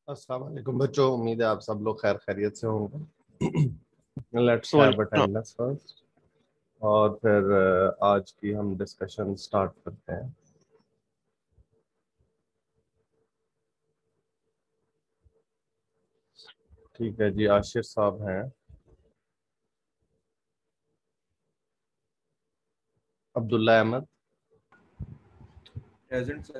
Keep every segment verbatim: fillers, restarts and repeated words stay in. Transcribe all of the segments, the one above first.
अस्सलाम वालेकुम बच्चों, उम्मीद है आप सब लोग खैर खैरियत से होंगे। लेट्स हैव वालेकुम। अटेंडेंस फर्स्ट और फिर अ, आज की हम डिस्कशन स्टार्ट करते हैं। ठीक है जी, आशिर साहब हैं। Abdullah Ahmad, present sir.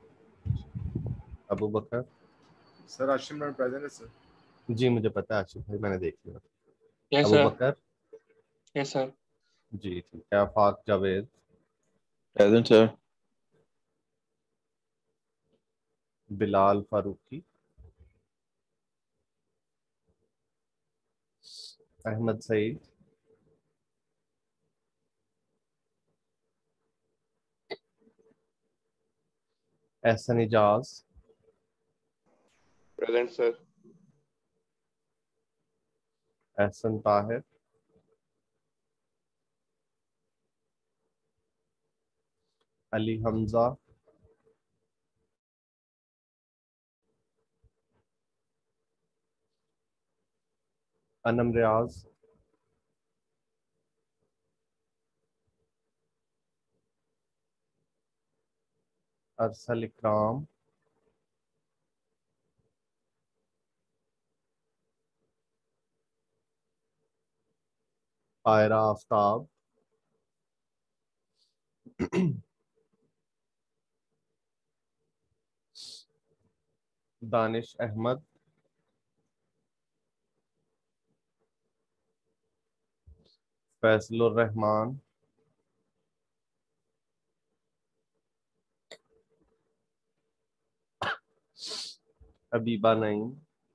Abu Bakar. Sir Asim not present है सर। जी मुझे पता है आशिफ भाई, मैंने देख लिया। Yes Abu sir. Bakar. Yes sir. जी ठीक है। Afaq Javed, present sir. Bilal Farooqi, Ahmad Saeed, Ehsan Ijaz, present sir. Ehsan Tahir, Ali Hamza, Anam Riaz, Arsal Ikram, Ayra Aftab, Danish Ahmad, Faisalur Rahman, Habiba Naeem,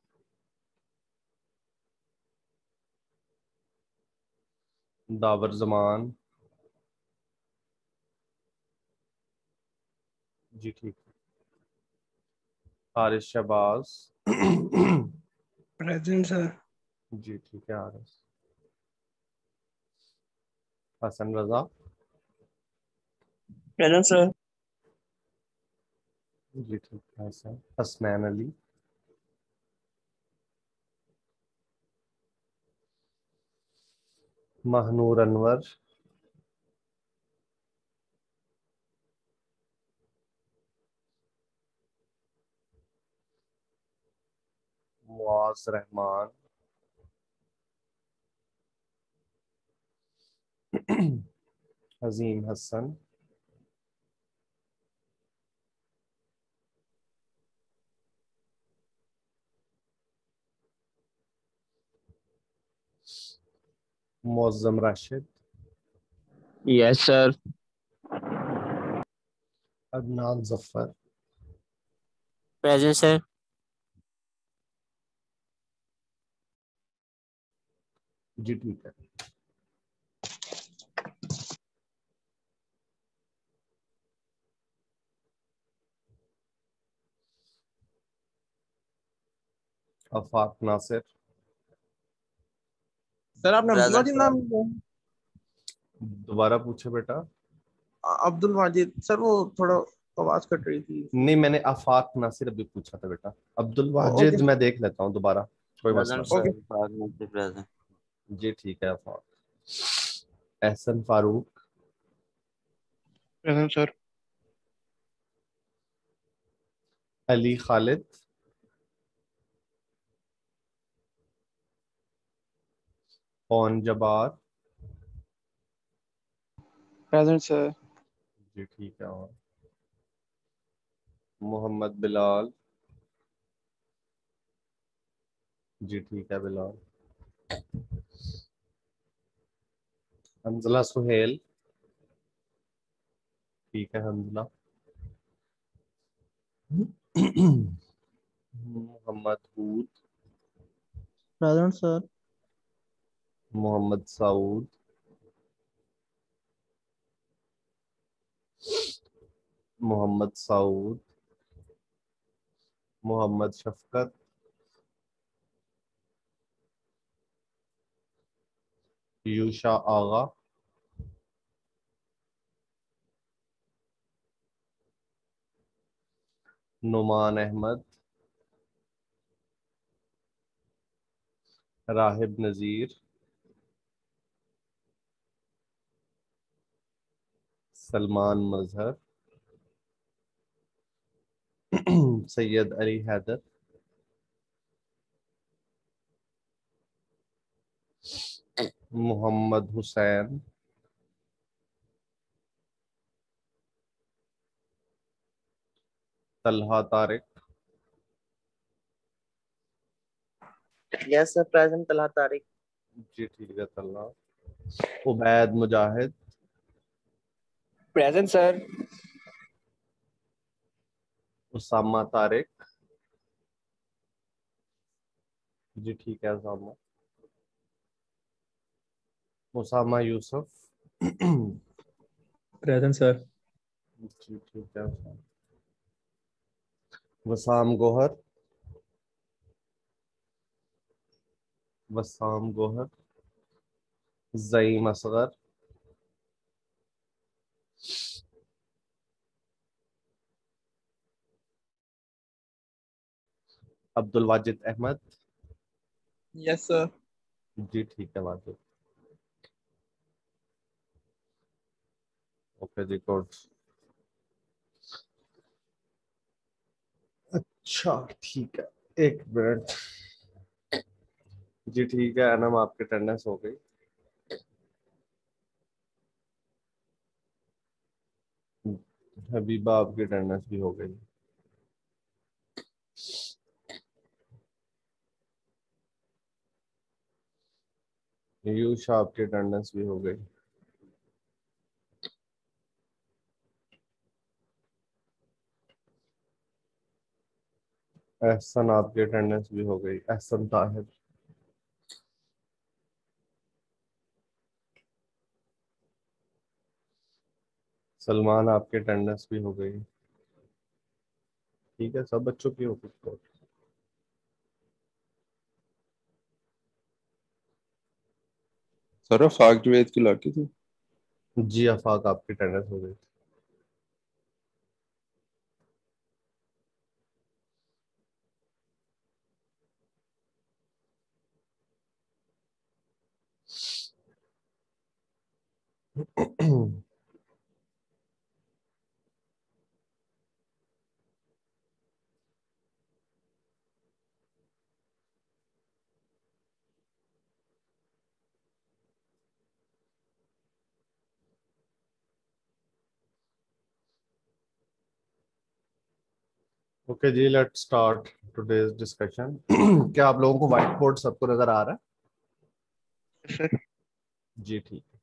Dawar Zaman. जी ठीक है। हारिस शहबाज। Present sir. जी ठीक है हारिस। हसन रजा। Present sir. जी ठीक है Hasan. Hasnain Ali, Mahnoor Anwar, Muaz Rahman, Hazim Hasan, Muazzam Rashid, yes sir. Adnan Zafar. Present sir. जी ठीक है। आफाक नासिर। सर आपने अब्दुल प्रेजेंट वाजिद सर। नाम लिया? दोबारा पूछे बेटा। अ- अब्दुल वाजिद सर, वो थोड़ा आवाज कट रही थी इसलिए। नहीं, मैंने आफाक नासिर अभी पूछा था बेटा। अब्दुल ओ- ओके वाजिद मैं देख लेता हूँ दोबारा, कोई मसला प्रेजेंट ओके। सर। बाद में से प्रेजेंट। नहीं। जी ठीक है आफाक। Ehsan Farooq, present sir. अली खालिद, पौन जबार। Present sir. जी ठीक है। और मोहम्मद बिलाल। जी ठीक है बिलाल। हमजला सुहेल। ठीक है Hamzala. Mohammad Hood, present sir. Mohammad Saud, Mohammad Saud, Mohammad Shafqat, Yusha Agha, Noman Ahmad, Rahib Nazir, Salman Mazhar, Syed Ali Haider, Mohammad Hussain, Talha Tariq, Yes, sir. Present. Talha Tariq. जी ठीक है तलहा, उबैद मुजाहिद, Present, sir. उसामा तारिक, जी ठीक है उसामा, उसामा यूसुफ, Present, sir. जी ठीक है उसामा, वसाम गोहर, वसाम गोहर, ज़ईम असगर, अब्दुल वाजिद अहमद, Yes, sir. जी ठीक है वाजिद, ओके जी गुड। अच्छा ठीक है, एक मिनट, जी ठीक है अनम, आपकी अटेंडेंस हो गई। हबीबा आपकी अटेंडेंस भी हो गई। यूशा आपकी अटेंडेंस भी हो गई। एहसन आपकी अटेंडेंस भी हो गई। एहसन ताहिर, सलमान आपकी अटेंडेंस भी हो गई। ठीक है, सब बच्चों की हो गई। सर फाक जवेद की लड़की थी। जी आफाक आपकी अटेंडेंस हो गई। ओके जी, लेट्स स्टार्ट टुडेज डिस्कशन। क्या आप लोगों को व्हाइट बोर्ड सबको नजर आ रहा है? जी ठीक है।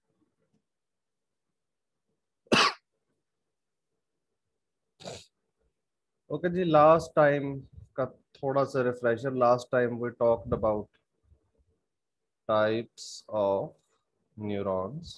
ओके जी, लास्ट टाइम का थोड़ा सा refresher. Last time we talked about types of neurons,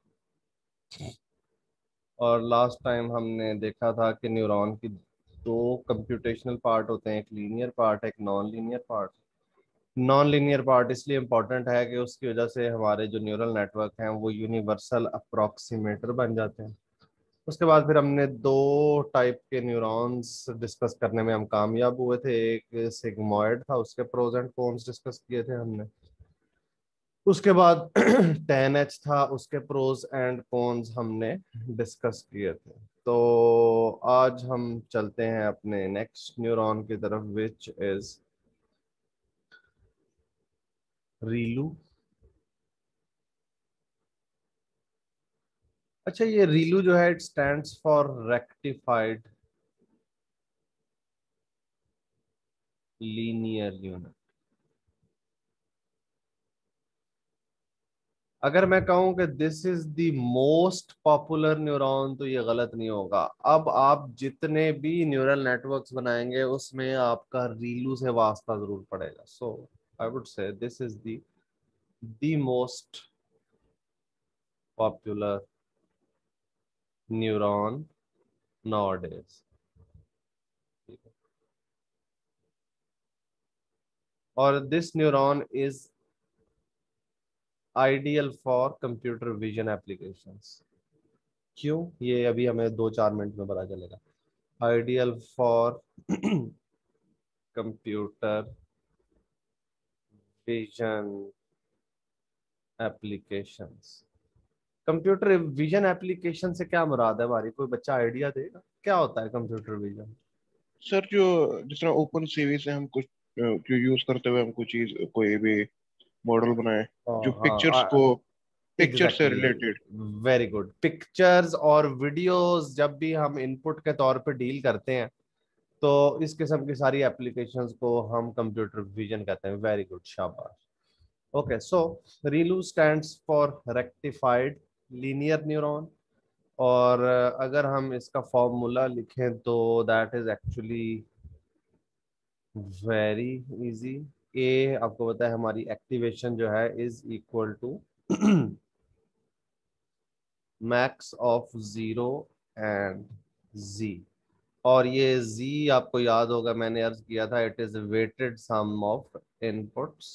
और लास्ट टाइम हमने देखा था कि न्यूरॉन की दो कंप्यूटेशनल पार्ट होते हैं, एक लीनियर पार्ट, एक non linear part. Non linear part इसलिए इम्पोर्टेंट है कि उसकी वजह से हमारे जो न्यूरल नेटवर्क हैं वो यूनिवर्सल अप्रोक्सीमेटर बन जाते हैं। उसके बाद फिर हमने दो टाइप के न्यूरॉन्स डिस्कस करने में हम कामयाब हुए थे। एक सिग्मॉइड था, उसके प्रोज एंड कॉन्स डिस्कस किए थे हमने। उसके बाद टेन एच था, उसके प्रोज एंड कॉन्स हमने डिस्कस किए थे। तो आज हम चलते हैं अपने नेक्स्ट न्यूरॉन की तरफ, विच इज रीलू। अच्छा, ये रीलू जो है, it stands for rectified linear unit. अगर मैं कहूं कि this is the most popular neuron तो ये गलत नहीं होगा। अब आप जितने भी न्यूरल नेटवर्क्स बनाएंगे उसमें आपका रीलू से वास्ता जरूर पड़ेगा। So I would say this is the the most popular neuron nowadays। और this neuron is ideal for computer vision applications. क्यों, ये अभी हमें दो चार मिनट में पता चलेगा। Ideal for computer vision applications. Computer vision application से क्या मुराद है हमारी? कोई बच्चा आइडिया देगा क्या होता है कंप्यूटर विजन? सर जो जिस तरह ओपन सीवी से हम कुछ अ, जो यूज करते हुए हम कोई चीज कोई भी मॉडल बनाए जो पिक्चर्स हाँ, को पिक्चर से exactly, related. Very good. Pictures और वीडियोस जब भी हम इनपुट के तौर पे डील करते हैं तो इस किस्म की सारी एप्लीकेशंस को हम कंप्यूटर विजन कहते हैं। वेरी गुड, शाबाश। Okay, so ReLU stands for rectified linear neuron, और अगर हम इसका फॉर्मूला लिखें तो that is actually very easy. ए आपको पता है हमारी एक्टिवेशन जो है is equal to max of zero and जी, और ये z आपको याद होगा मैंने अर्ज किया था, it is weighted sum of inputs.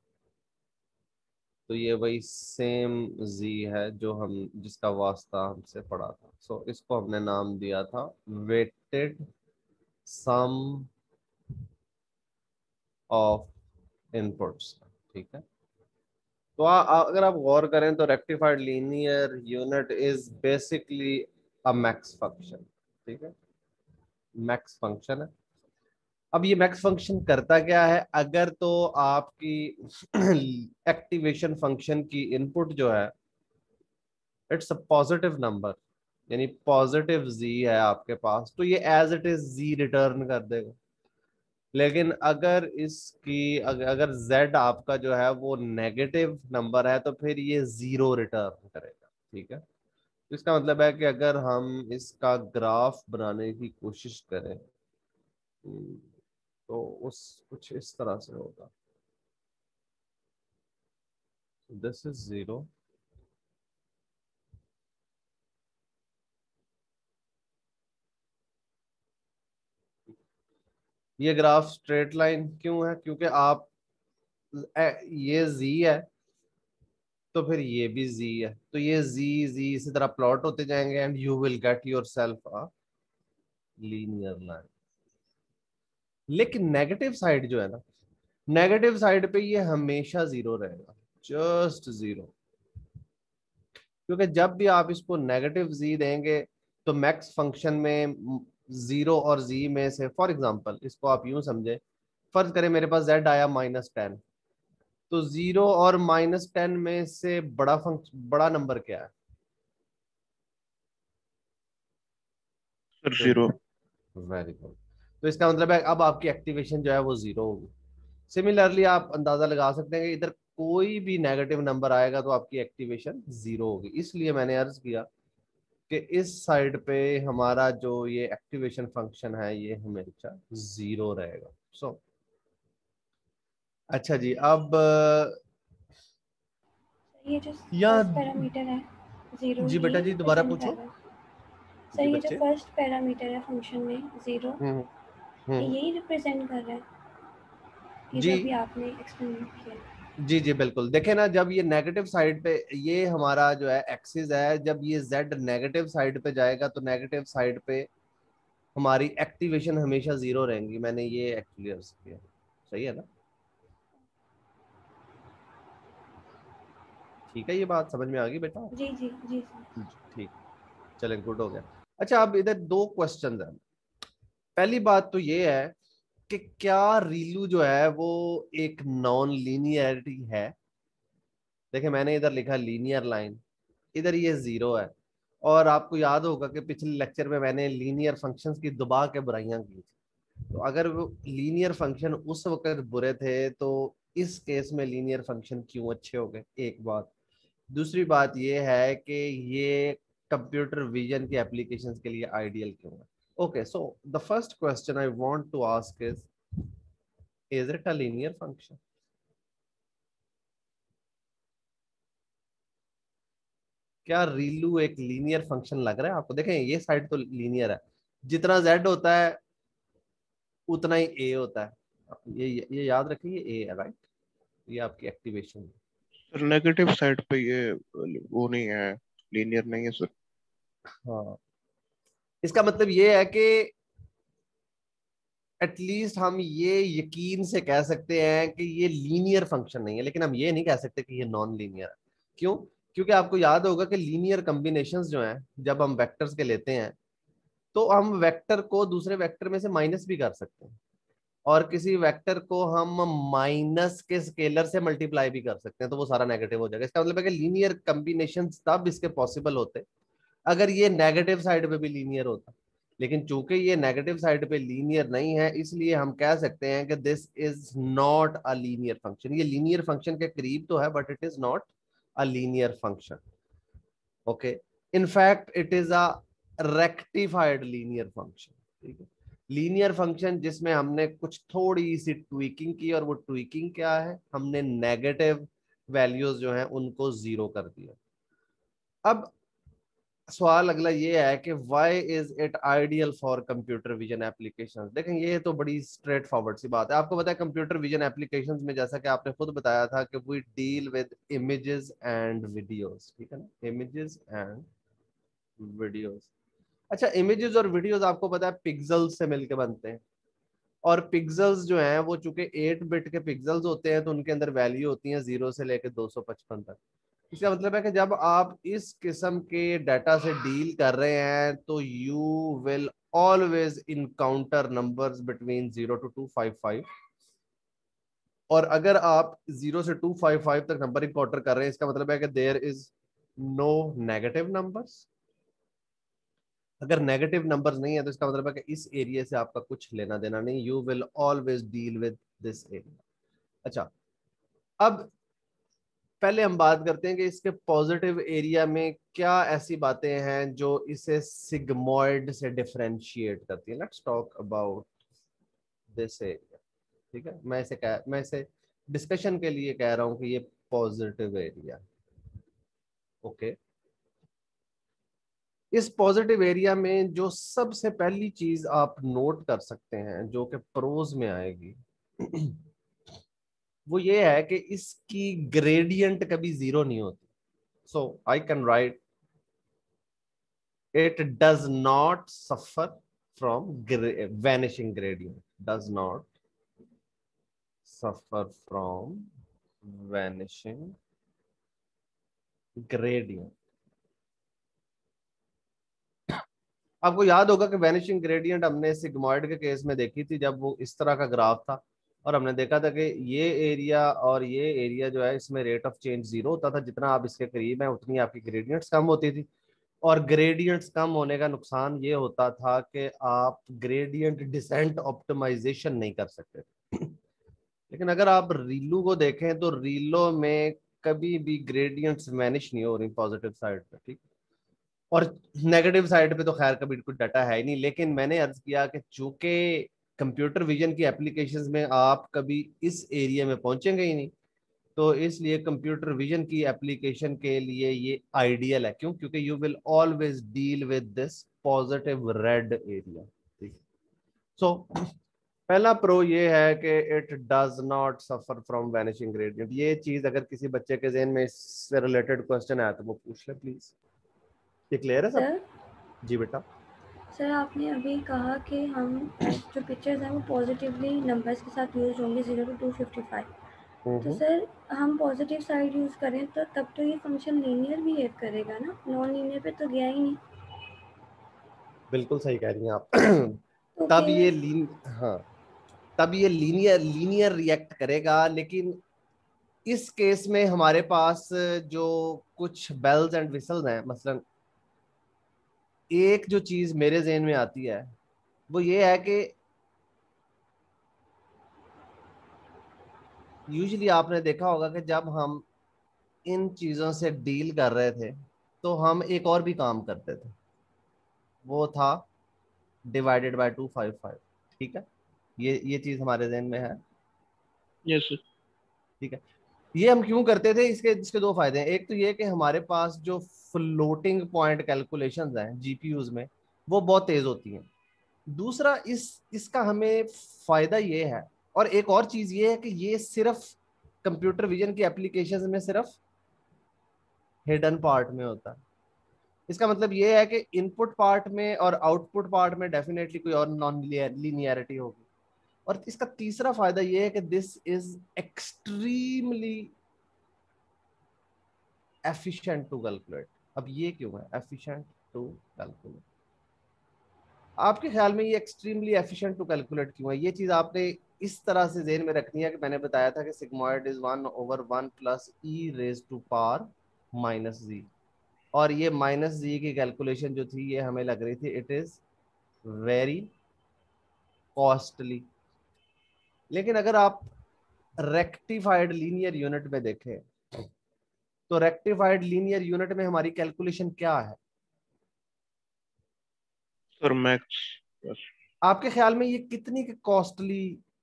तो ये वही सेम z है जो हम जिसका वास्ता हमसे पड़ा था। सो so, इसको हमने नाम दिया था वेटेड सम ऑफ इनपुट्स। ठीक है, तो आ, आ, अगर आप गौर करें तो rectified linear unit is basically a max function. ठीक है, मैक्स फंक्शन है। अब ये मैक्स फंक्शन करता क्या है? अगर तो आपकी एक्टिवेशन फंक्शन की इनपुट जो है इट्स अ पॉजिटिव नंबर, यानी पॉजिटिव z है आपके पास, तो ये as it is z return कर देगा। लेकिन अगर इसकी अगर, अगर z आपका जो है वो नेगेटिव नंबर है तो फिर ये जीरो रिटर्न करेगा। ठीक है, तो इसका मतलब है कि अगर हम इसका ग्राफ बनाने की कोशिश करें तो उस कुछ इस तरह से होगा। दिस इज जीरो, ये ग्राफ स्ट्रेट लाइन क्यों है? क्योंकि आप ये z है तो फिर ये भी z है, तो ये z z इसी तरह प्लॉट होते जाएंगे and you will get yourself a linear line. लेकिन नेगेटिव साइड जो है ना, नेगेटिव साइड पे ये हमेशा जीरो रहेगा, जस्ट जीरो। क्योंकि जब भी आप इसको नेगेटिव z देंगे तो मैक्स फंक्शन में जीरो और z में से, फॉर एग्जांपल इसको आप यूं समझे, फर्ज करें मेरे पास z आया माइनस टेन, तो जीरो और माइनस टेन में से बड़ा फंक्शन बड़ा नंबर क्या है? Sir zero. Very good. तो इसका मतलब है अब आपकी एक्टिवेशन जो है वो जीरो होगी। सिमिलरली आप अंदाजा लगा सकते हैं कि इधर कोई भी नेगेटिव नंबर आएगा तो आपकी एक्टिवेशन जीरो होगी। इसलिए मैंने अर्ज किया कि इस साइड पे हमारा जो ये एक्टिवेशन फंक्शन है ये हमेशा जीरो रहेगा। सो so, अच्छा जी, अब ये जो या फर्स्ट पैरामीटर है जीरो, जी बेटा जी दोबारा पूछो। सर जी ये जो बच्चे। फर्स्ट पैरामीटर है फंक्शन में जीरो, हम्म ये हम्म यही रिप्रेजेंट कर रहा है ये जी जो अभी आपने एक्सप्लेन किया। जी जी बिल्कुल। देखे ना, जब ये नेगेटिव साइड पे, ये हमारा जो है एक्सिस है, जब ये z नेगेटिव साइड पे जाएगा तो नेगेटिव साइड पे हमारी एक्टिवेशन हमेशा जीरो रहेंगी। मैंने ये एक्चुअली अर्ज किया, सही है ना? ठीक है, ये बात समझ में आ गई बेटा? जी जी जी सर। ठीक, चले गुड हो गया। अच्छा, अब इधर दो क्वेश्चन है। पहली बात तो ये है कि क्या रीलू जो है वो एक नॉन लीनियरिटी है? देखिए मैंने इधर लिखा लीनियर लाइन, इधर ये जीरो है, और आपको याद होगा कि पिछले लेक्चर में मैंने लीनियर फंक्शंस की दबा के बुराइयां की थी। तो अगर वो लीनियर फंक्शन उस वक्त बुरे थे तो इस केस में लीनियर फंक्शन क्यों अच्छे हो गए? एक बात। दूसरी बात ये है कि ये कंप्यूटर विजन की एप्लीकेशंस के लिए आइडियल क्यों है? Okay, so the first question I want to ask is is it a linear function? क्या रीलू एक लीनियर फंक्शन लग रहा है आपको? देखें ये साइड तो लीनियर है, जितना z होता है उतना ही a होता है। ये ये याद रखिए, ये a है, राइट? ये आपकी एक्टिवेशन है। सर नेगेटिव साइड पे ये वो नहीं है, लीनियर नहीं है सर। हाँ, इसका मतलब ये है कि एटलीस्ट हम ये यकीन से कह सकते हैं कि ये लीनियर फंक्शन नहीं है, लेकिन हम ये नहीं कह सकते कि ये नॉन लीनियर है। क्यों? क्योंकि आपको याद होगा कि लीनियर कॉम्बिनेशंस जो हैं जब हम वेक्टर्स के लेते हैं तो हम वेक्टर को दूसरे वेक्टर में से माइनस भी कर सकते हैं, और किसी वेक्टर को हम माइनस के स्केलर से मल्टीप्लाई भी कर सकते हैं, तो वो सारा नेगेटिव हो जाएगा। इसका मतलब है कि लीनियर कॉम्बिनेशंस तब इसके पॉसिबल होते अगर ये नेगेटिव साइड पे भी लीनियर होता, लेकिन चूंकि ये नेगेटिव साइड पे लीनियर नहीं है, इसलिए हम कह सकते हैं कि this is not a linear function. ये लीनियर फंक्शन के करीब तो है but it is not a linear function. Okay, in fact it is a rectified linear function. ठीक है, लीनियर फंक्शन जिसमें हमने कुछ थोड़ी सी ट्वीकिंग की, और वो ट्वीकिंग क्या है, हमने नेगेटिव वैल्यूज जो हैं उनको जीरो कर दिया। अब सवाल अगला ये है कि why is it ideal for computer vision applications. देखें, ये तो बड़ी स्ट्रेट फॉरवर्ड सी बात है। आपको पता है कंप्यूटर विजन एप्लीकेशंस में, जैसा कि आपने खुद बताया था, कि we deal with images and videos. ठीक है ना, इमेजेस एंड वीडियोस। अच्छा, इमेजेस और वीडियोस आपको पता है पिक्सेल्स से मिलकर बनते हैं, और पिक्सेल्स जो हैं वो चूंकि एट बिट के पिक्सेल्स होते हैं तो उनके अंदर वैल्यू होती है जीरो से लेकर दो सौ पचपन तक। इसका मतलब है कि जब आप इस किस्म के डाटा से डील कर रहे हैं तो you will always encounter numbers between zero to two five five, और अगर आप जीरो से टू फाइव फाइव तक नंबर इनकाउंटर कर रहे हैं, इसका मतलब है कि there is no negative numbers. अगर नेगेटिव नंबर्स नहीं है तो इसका मतलब है कि इस एरिया से आपका कुछ लेना देना नहीं, you will always deal with this area. अच्छा, अब पहले हम बात करते हैं कि इसके पॉजिटिव एरिया में क्या ऐसी बातें हैं जो इसे सिग्मॉइड से डिफरेंशिएट करती है। Let's talk about this area. ठीक है, मैं इसे कह मैं इसे डिस्कशन के लिए कह रहा हूं कि ये पॉजिटिव एरिया। ओके, इस पॉजिटिव एरिया में जो सबसे पहली चीज आप नोट कर सकते हैं जो कि प्रोज में आएगी वो ये है कि इसकी ग्रेडियंट कभी जीरो नहीं होती। So I can write it does not suffer from gra- vanishing gradient, does not suffer from vanishing gradient। आपको याद होगा कि वैनिशिंग ग्रेडियंट हमने सिग्मॉइड के केस में देखी थी, जब वो इस तरह का ग्राफ था और हमने देखा था कि ये एरिया और ये एरिया जो है इसमें रेट ऑफ चेंज जीरो होता था। जितना आप इसके करीब हैं उतनी आपकी ग्रेडियंट्स कम होती थी, और ग्रेडियंट्स कम होने का नुकसान ये होता था कि आप ग्रेडियंट डिसेंट ऑप्टिमाइजेशन नहीं कर सकते। लेकिन अगर आप रीलू को देखें तो रीलो में कभी भी ग्रेडियंट्स वैनिश नहीं हो रही पॉजिटिव साइड पे। ठीक, और नेगेटिव साइड पे तो खैर कभी कोई डाटा है ही नहीं। लेकिन मैंने अर्ज किया कि चूंकि कंप्यूटर विजन की एप्लीकेशंस में आप कभी इस एरिया में पहुंचेंगे ही नहीं, तो इसलिए कंप्यूटर विजन की एप्लीकेशन के लिए ये आइडियल है। क्यों? क्योंकि you will always deal with this positive red area. ठीक, सो पहला प्रो ये है कि it does not suffer from vanishing gradient. ये चीज अगर किसी बच्चे के ज़हन में इससे रिलेटेड क्वेश्चन आया तो वो पूछ ले प्लीज। ये क्लियर है सब? सर जी बेटा। सर आपने अभी कहा कि हम जो पिक्चर्स हैं वो पॉजिटिवली नंबर्स के साथ यूज होंगे zero to two fifty five. तो सर हम पॉजिटिव साइड यूज करें तो तब तो ये फंक्शन लीनियर बिहेव करेगा ना, नॉन लीनियर पे तो गया ही नहीं। बिल्कुल सही कह रही हैं आप तो तब ये फिर लीन हाँ तब ये लीनियर लीनियर रिएक्ट करेगा। लेकिन इस केस में हमारे पास जो कुछ बेल्स एंड विसल्स हैं, मसलन एक जो चीज मेरे ज़हन में आती है वो ये है कि यूजुअली आपने देखा होगा कि जब हम इन चीजों से डील कर रहे थे तो हम एक और भी काम करते थे, वो था divided by two five five. ठीक है, ये ये चीज हमारे ज़हन में है। यस ठीक है, ये हम क्यों करते थे? इसके इसके दो फायदे हैं। एक तो ये कि हमारे पास जो फ्लोटिंग पॉइंट कैलकुलेशंस हैं जीपीयूज में वो बहुत तेज होती हैं। दूसरा इस इसका हमें फायदा ये है, और एक और चीज ये है कि ये सिर्फ कंप्यूटर विजन की एप्लीकेशंस में सिर्फ हिडन पार्ट में होता है। इसका मतलब ये है कि इनपुट पार्ट में और आउटपुट पार्ट में डेफिनेटली कोई और नॉन लीनियरिटी होगी, और इसका तीसरा फायदा ये है कि this is extremely efficient to calculate. अब ये क्यों है एफिशिएंट टू कैलकुलेट? आपके ख्याल में ये एक्सट्रीमली एफिशिएंट टू कैलकुलेट क्यों है? ये चीज आपने इस तरह से ज़हन में रखनी है कि मैंने बताया था कि sigmoid is one over one plus e raise to power minus g, और ये माइनस जी की कैलकुलेशन जो थी ये हमें लग रही थी इट इज वेरी कॉस्टली। लेकिन अगर आप रेक्टिफाइड लीनियर यूनिट में देखें तो रेक्टिफाइड लीनियर यूनिट में हमारी कैलकुलेशन क्या है सर? मैक्स। आपके ख्याल में ये कितनी costly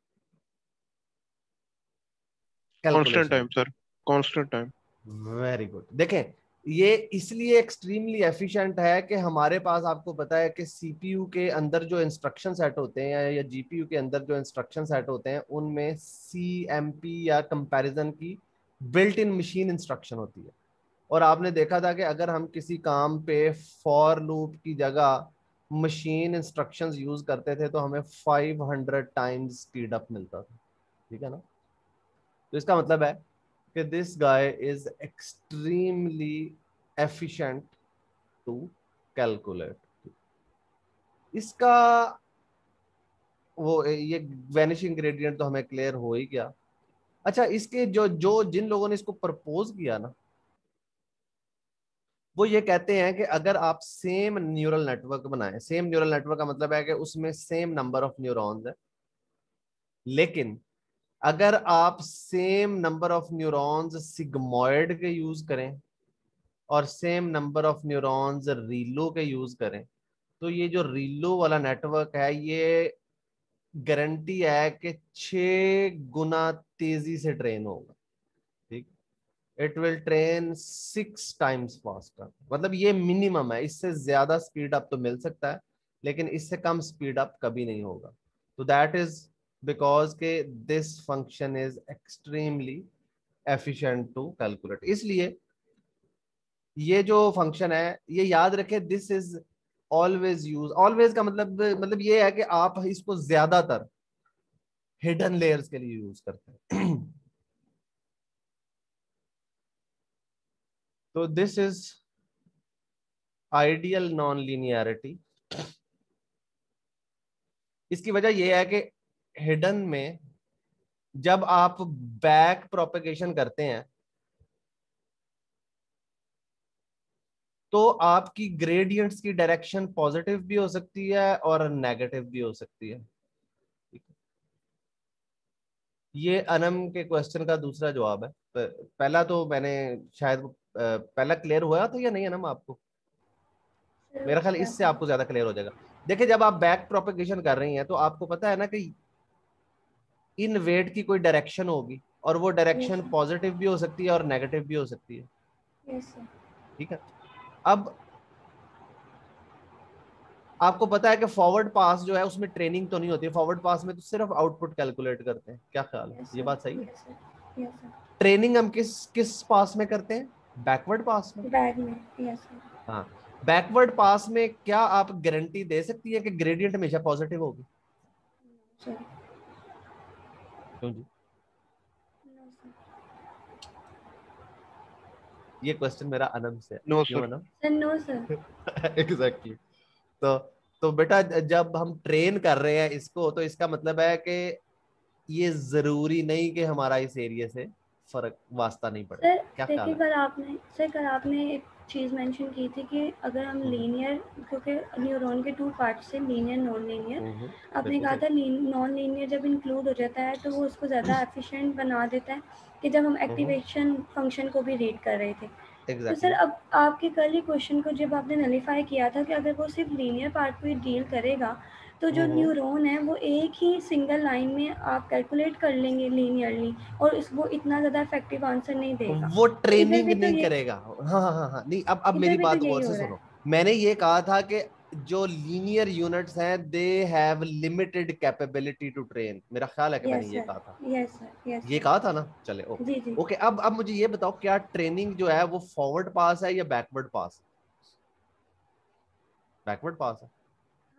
constant time sir, constant time. Very good. देखें ये इसलिए एक्सट्रीमली एफिशिएंट है कि हमारे पास आपको पता है कि सीपीयू के अंदर जो इंस्ट्रक्शन सेट होते हैं या जीपीयू के अंदर जो इंस्ट्रक्शन सेट होते हैं उनमें सीएमपी या कंपैरिजन की बिल्ट इन मशीन इंस्ट्रक्शन होती है। और आपने देखा था कि अगर हम किसी काम पे फॉर लूप की जगह मशीन इंस्ट्रक्शंस यूज करते थे तो हमें five hundred times speed up मिलता था, ठीक है ना? तो इसका मतलब है कि this guy is extremely efficient to calculate. इसका वो ये वैनिशिंग ग्रेडियंट तो हमें क्लियर हो ही गया। अच्छा, इसके जो जो जिन लोगों ने इसको प्रपोज किया ना वो ये कहते हैं कि अगर आप सेम न्यूरल नेटवर्क बनाएं, सेम न्यूरल नेटवर्क का मतलब है कि उसमें सेम नंबर ऑफ न्यूरॉन्स है, लेकिन अगर आप same number of neurons sigmoid के यूज करें और same number of neurons ReLU के यूज करें तो ये जो रीलो वाला नेटवर्क है ये गारंटी है कि छह गुना तेजी से ट्रेन होगा, ठीक? It will train six times faster. मतलब ये मिनिमम है, इससे ज्यादा स्पीड अप तो मिल सकता है लेकिन इससे कम स्पीड अप कभी नहीं होगा। तो दैट इज बिकॉज के this function is extremely efficient to calculate. इसलिए ये जो फंक्शन है ये याद रखें, this is always use. Always का मतलब मतलब ये है कि आप इसको ज्यादातर हिडन लेयर्स के लिए यूज करते हैं। तो this is ideal non linearity. इसकी वजह यह है कि हिडन में जब आप बैक प्रोपेगेशन करते हैं तो आपकी ग्रेडियंट्स की डायरेक्शन पॉजिटिव भी हो सकती है और नेगेटिव भी हो सकती है। ये अनम के क्वेश्चन का दूसरा जवाब है। पहला तो मैंने शायद पहला क्लियर हुआ था या नहीं अनम आपको? मेरा ख्याल इससे आपको ज्यादा क्लियर हो जाएगा। देखिए जब आप बैक प्रोपेगेशन कर रही हैं तो आपको पता है ना कि इन वेट की कोई डायरेक्शन होगी और वो डायरेक्शन पॉजिटिव भी हो सकती है और नेगेटिव भी हो सकती है, ठीक है? अब आपको पता है कि फॉरवर्ड पास जो है उसमें ट्रेनिंग तो नहीं होती है, फॉरवर्ड पास में तो सिर्फ आउटपुट कैलकुलेट करते हैं। क्या ख्याल है? ये बात सही है? ट्रेनिंग हम किस किस पास में करते हैं? बैकवर्ड पास में। बैक में, यस। हाँ, बैकवर्ड पास में क्या आप गारंटी दे सकती है कि ग्रेडियंट हमेशा पॉजिटिव होगी? क्यों जी? ये क्वेश्चन मेरा अनम से है। नो क्यों सर। अनम? No sir. एग्जैक्टली। तो तो बेटा जब हम ट्रेन कर रहे हैं इसको तो इसका मतलब है कि ये जरूरी नहीं कि हमारा इस एरिया से फर्क वास्ता नहीं पड़े। सर क्या देखिए, ख्याल है? कल आपने सर कल आपने एक चीज़ मेंशन की थी कि अगर हम लीनियर, क्योंकि न्यूरॉन के टू पार्ट्स से लीनियर नॉन लीनियर, आपने कहा था नॉन लीनियर जब इंक्लूड हो जाता है तो वो उसको ज़्यादा एफिशिएंट बना देता है कि जब हम एक्टिवेशन फंक्शन को भी रीड कर रहे थे। exactly. तो सर अब आपके कल ही क्वेश्चन को जब आपने नलीफाई किया था कि अगर वो सिर्फ लीनियर पार्ट को ही डील करेगा तो जो न्यूरॉन है वो एक ही सिंगल लाइन में आप कैलकुलेट कर लेंगे लीनियरली और इस वो इतना ज़्यादा इफेक्टिव आंसर नहीं देगा। वो ट्रेनिंग तो नहीं ये, करेगा। हाँ हाँ हाँ नहीं, अब अब मेरी इधर भी बात तो यही गौर हो से रहा सुनो। है। मैंने ये कहा था कि जो लीनियर यूनिट्स हैं they have limited capability to train. मेरा ख्याल है कि मैंने यस ये सर, कहा था। यस सर, यस ये सर। कहा था ना? चले ओके जी जी। ओके। अब अब मुझे ये बताओ क्या ट्रेनिंग जो है वो फॉरवर्ड पास है या बैकवर्ड पास है? बैकवर्ड पास है।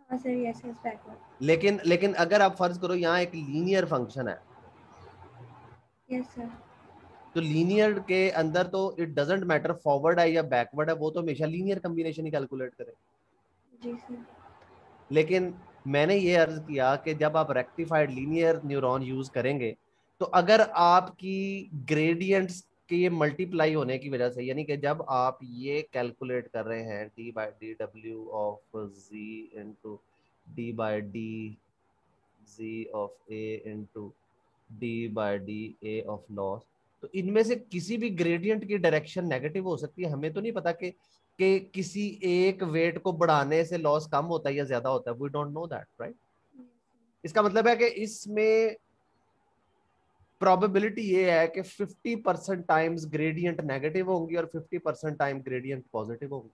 हाँ सर, यस यस बैकवर्ड। लेकिन लेकिन अगर आप फर्ज करो यहाँ एक लीनियर फंक्शन है, यस सर। तो लीनियर के अंदर तो इट डजंट मैटर फॉरवर्ड है या बैकवर्ड है, वो तो हमेशा लीनियर कॉम्बिनेशन ही कैलकुलेट करे। जी सर। लेकिन मैंने ये अर्ज किया कि जब आप रेक्टिफाइड लीनियर न्यूरॉन यूज करेंगे तो अगर आपकी ग्रेडियंट्स के ये मल्टीप्लाई होने की वजह से, यानी कि जब आप ये कैलकुलेट कर रहे हैं डी बाई डी डब्ल्यू of g into d by d g of a into d by d a of loss, तो इनमें से किसी भी ग्रेडियंट की डायरेक्शन नेगेटिव हो सकती है। हमें तो नहीं पता कि कि किसी एक वेट को बढ़ाने से लॉस कम होता है या ज्यादा होता है, we don't know that, right. इसका मतलब है कि इसमें प्रोबेबिलिटी ये है कि fifty percent times gradient negative होंगी और fifty percent time gradient positive होंगी।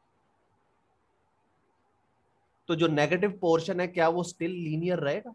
तो जो नेगेटिव पोर्शन है क्या वो स्टिल लीनियर रहेगा?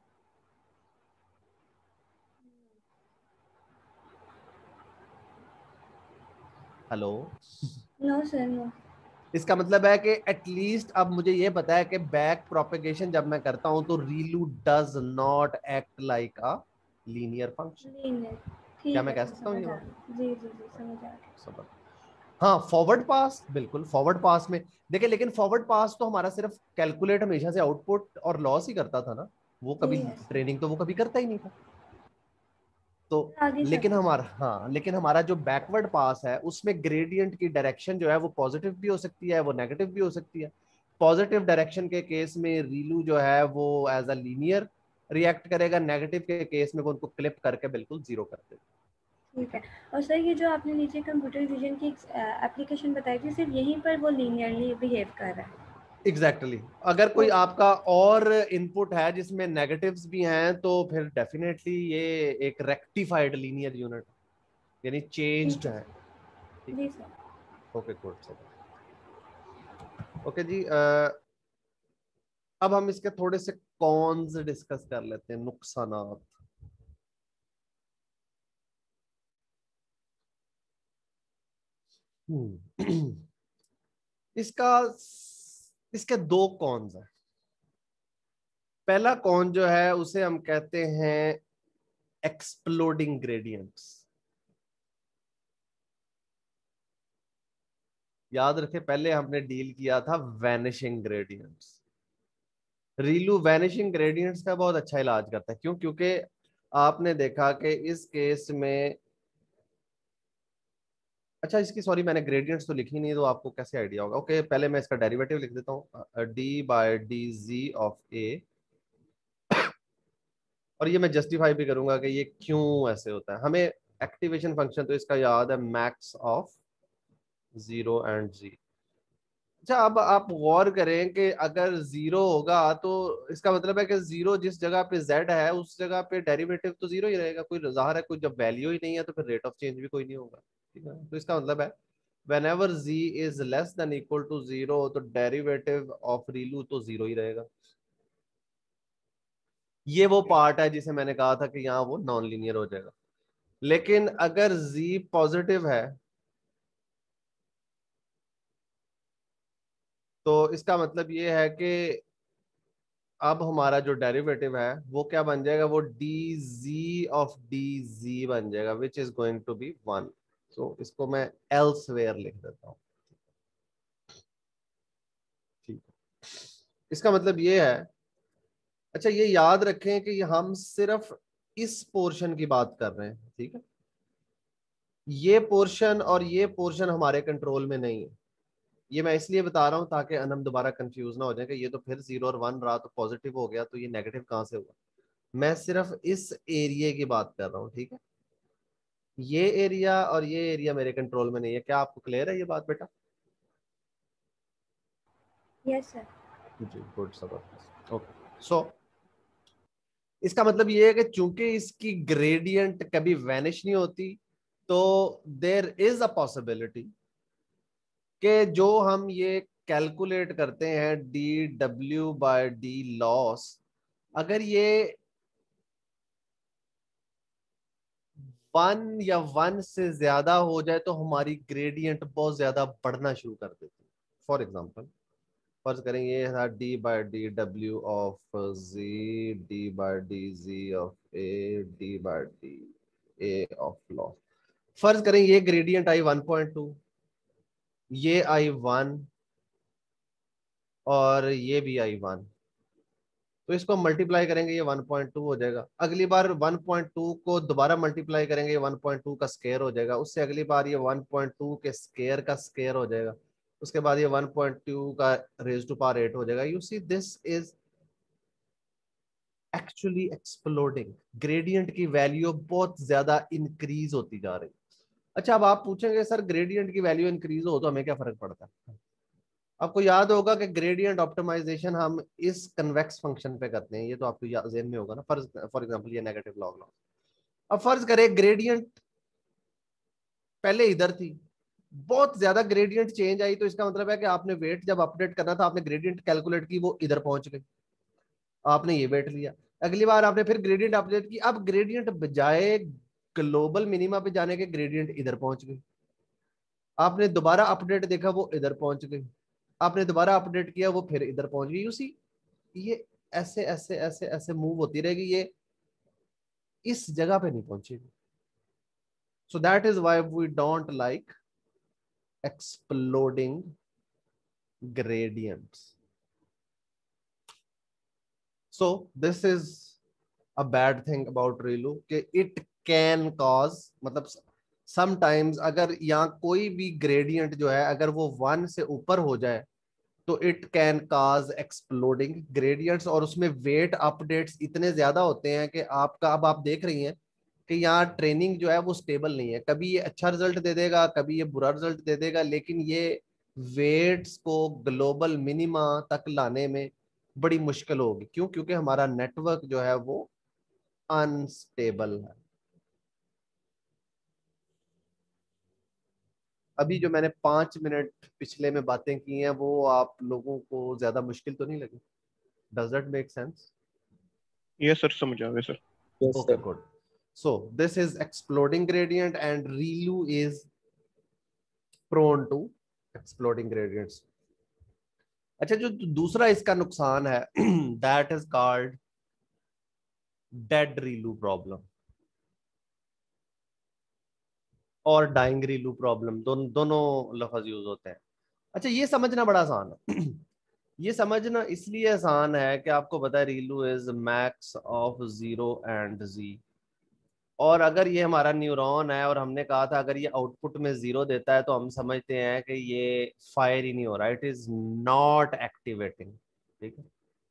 Hello, no sir no. इसका मतलब है कि एटलीस्ट अब मुझे ये पता है कि बैक प्रोपेगेशन जब मैं करता हूं तो ReLU does not act like a linear function. Linear, क्या ठीक मैं है कह सर, सकता हूँ समझ ये आ बात? रहा। जी जी जी समझ आ रहा। समझ। हाँ, फॉरवर्ड पास, बिल्कुल फॉरवर्ड पास में देखिए, लेकिन फॉरवर्ड पास तो हमारा सिर्फ कैलकुलेट हमेशा से आउटपुट और लॉस ही करता था ना, वो जी कभी यस सर। ट्रेनिंग तो वो कभी करता ही नहीं था। तो आगे सब लेकिन कुछ। हमारा हाँ लेकिन हमारा जो बैकवर्ड पास है उसमें ग्रेडियंट की डायरेक्शन जो है वो पॉजिटिव भी हो सकती है, वो नेगेटिव भी हो सकती है। पॉजिटिव डायरेक्शन के केस में रीलू जो है वो एज अ लीनियर रिएक्ट करेगा, नेगेटिव के केस में वो उनको क्लिप करके बिल्कुल जीरो कर देगा। ठीक है। और सर ये जो आपने नीचे कंप्यूटर विजन की एप्लीकेशन बताई थी, सिर्फ यहीं पर वो लीनियरली बिहेव कर रहा है? Exactly exactly. अगर कोई आपका और इनपुट है जिसमें नेगेटिव्स भी हैं तो फिर डेफिनेटली ये एक रेक्टिफाइड लीनियर यूनिट यानी ठीक चेंज्ड है है। सर। ठीक जी है, sir. Okay good sir. Okay जी, अ, अब हम इसके थोड़े से कॉन्स डिस्कस कर लेते हैं, नुकसानात। हम्म, इसका इसके दो कॉन्स हैं। पहला कॉन जो है उसे हम कहते हैं एक्सप्लोडिंग ग्रेडियंट्स। याद रखें पहले हमने डील किया था vanishing gradients. ReLU vanishing gradients का बहुत अच्छा इलाज करता है। क्यों? क्योंकि आपने देखा कि इस केस में, अच्छा इसकी सॉरी मैंने ग्रेडियंट्स तो लिखी नहीं, तो आपको कैसे आइडिया होगा। ओके okay, पहले मैं इसका डेरिवेटिव लिख देता हूँ, d by d g of a, और ये मैं जस्टिफाई भी करूंगा कि ये क्यों ऐसे होता है। हमें एक्टिवेशन फंक्शन तो इसका याद है, max of zero and g. अच्छा अब आप गौर करें कि अगर जीरो होगा तो इसका मतलब है कि जीरो जिस जगह पे जेड है उस जगह पे डेरिवेटिव तो जीरो ही रहेगा। कोई ज़ाहिर है कोई जब वैल्यू ही नहीं है तो फिर रेट ऑफ चेंज भी कोई नहीं होगा। ठीक है, तो इसका मतलब है whenever z is less than equal to zero तो डेरिवेटिव ऑफ रीलू तो जीरो ही रहेगा। ये वो पार्ट है जिसे मैंने कहा था कि यहाँ वो नॉन लीनियर हो जाएगा। लेकिन अगर z पॉजिटिव है तो इसका मतलब ये है कि अब हमारा जो डेरिवेटिव है वो क्या बन जाएगा, वो d g of d g बन जाएगा, which is going to be one. So इसको मैं एल्सवेयर लिख देता हूँ। ठीक है, इसका मतलब ये है, अच्छा ये याद रखें कि हम सिर्फ इस पोर्शन की बात कर रहे हैं। ठीक है, ये पोर्शन और ये पोर्शन हमारे कंट्रोल में नहीं है। ये मैं इसलिए बता रहा हूं ताकि हम दोबारा कंफ्यूज ना हो जाए कि ये तो फिर जीरो और वन रहा तो पॉजिटिव हो गया, तो ये नेगेटिव कहां से हुआ। मैं सिर्फ इस एरिया की बात कर रहा हूँ। ठीक है, ये एरिया और ये एरिया मेरे कंट्रोल में नहीं है। क्या आपको क्लियर है ये बात बेटा? Yes sir. जी गुड, जबरदस्त। ओके, सो इसका मतलब ये है कि चूंकि इसकी ग्रेडियंट कभी वैनिश नहीं होती तो देर इज अ पॉसिबिलिटी कि जो हम ये कैलकुलेट करते हैं डी डब्ल्यू बाय डी लॉस, अगर ये वन या वन से ज्यादा हो जाए तो हमारी ग्रेडियंट बहुत ज्यादा बढ़ना शुरू कर देती है। फॉर एग्जाम्पल फर्ज करें ये था डी बाई डी डब्ल्यू of g d by d g of a d by d a of loss. फर्ज करें ये ग्रेडियंट आई वन पॉइंट टू, ये आई वन और ये भी आई वन, तो इसको मल्टीप्लाई करेंगे ये वन पॉइंट टू हो जाएगा। अगली बार वन पॉइंट टू को दोबारा मल्टीप्लाई करेंगे ये वन पॉइंट टू का स्क्वायर हो जाएगा। उससे अगली बार ये वन पॉइंट टू के स्क्वायर का स्क्वायर हो जाएगा। उसके बाद ये वन पॉइंट टू का रेज टू पावर एट हो जाएगा। You see this is actually exploding. Gradient की वैल्यू बहुत ज्यादा इंक्रीज होती जा रही। अच्छा, अब आप पूछेंगे सर ग्रेडियंट की वैल्यू इंक्रीज हो तो हमें क्या फर्क पड़ता है? आपको याद होगा कि ग्रेडियंट ऑप्टिमाइजेशन हम इस कन्वेक्स फंक्शन पे करते हैं, ये तो आपको ज़हन में होगा ना। फर्ज फॉर एग्जांपल ये नेगेटिव लॉग लॉस। अब फर्ज करें ग्रेडियंट पहले इधर थी, बहुत ज्यादा ग्रेडियंट चेंज आई, तो इसका मतलब है कि आपने वेट जब अपडेट करना था आपने ग्रेडियंट कैलकुलेट की, वो इधर पहुंच गई, आपने ये वेट लिया। अगली बार आपने फिर ग्रेडियंट अपडेट की, अब ग्रेडियंट बजाय ग्लोबल मिनिमा पे जाने के ग्रेडियंट इधर पहुंच गई। आपने दोबारा अपडेट देखा वो इधर पहुंच गई, आपने दोबारा अपडेट किया वो फिर इधर पहुंच गई। यू सी ये ऐसे ऐसे ऐसे ऐसे मूव होती रहेगी, ये इस जगह पे नहीं पहुंचेगी। So that is why we don't like exploding gradients. So this is a bad thing about ReLU कि इट कैन कॉज, मतलब समटाइम्स अगर यहाँ कोई भी ग्रेडियंट जो है अगर वो वन से ऊपर हो जाए तो it can cause exploding gradients, और उसमें वेट अपडेट्स इतने ज्यादा होते हैं कि आपका, अब आप देख रही हैं कि यहाँ ट्रेनिंग जो है वो स्टेबल नहीं है, कभी ये अच्छा रिजल्ट दे देगा कभी ये बुरा रिजल्ट दे देगा, लेकिन ये वेट्स को ग्लोबल मिनिमा तक लाने में बड़ी मुश्किल होगी। क्यों? क्योंकि हमारा नेटवर्क जो है वो अनस्टेबल है। अभी जो मैंने पांच मिनट पिछले में बातें की हैं वो आप लोगों को ज्यादा मुश्किल तो नहीं लगी? Does that make sense? Yes sir, समझ आ गया sir. Yes, Okay, sir. good. So this is exploding gradient and ReLU is prone to exploding gradients. अच्छा, जो दूसरा इसका नुकसान है that is called dead ReLU problem और dying ReLU problem, दोनों दोनों लफ्ज यूज होते हैं। अच्छा, ये समझना बड़ा आसान है। ये समझना इसलिए आसान है कि आपको पता है ReLU is max of zero and जी, और अगर ये हमारा न्यूरॉन है और हमने कहा था अगर ये आउटपुट में जीरो देता है तो हम समझते हैं कि ये फायर ही नहीं हो रहा, इट इज नॉट एक्टिवेटिंग। ठीक है,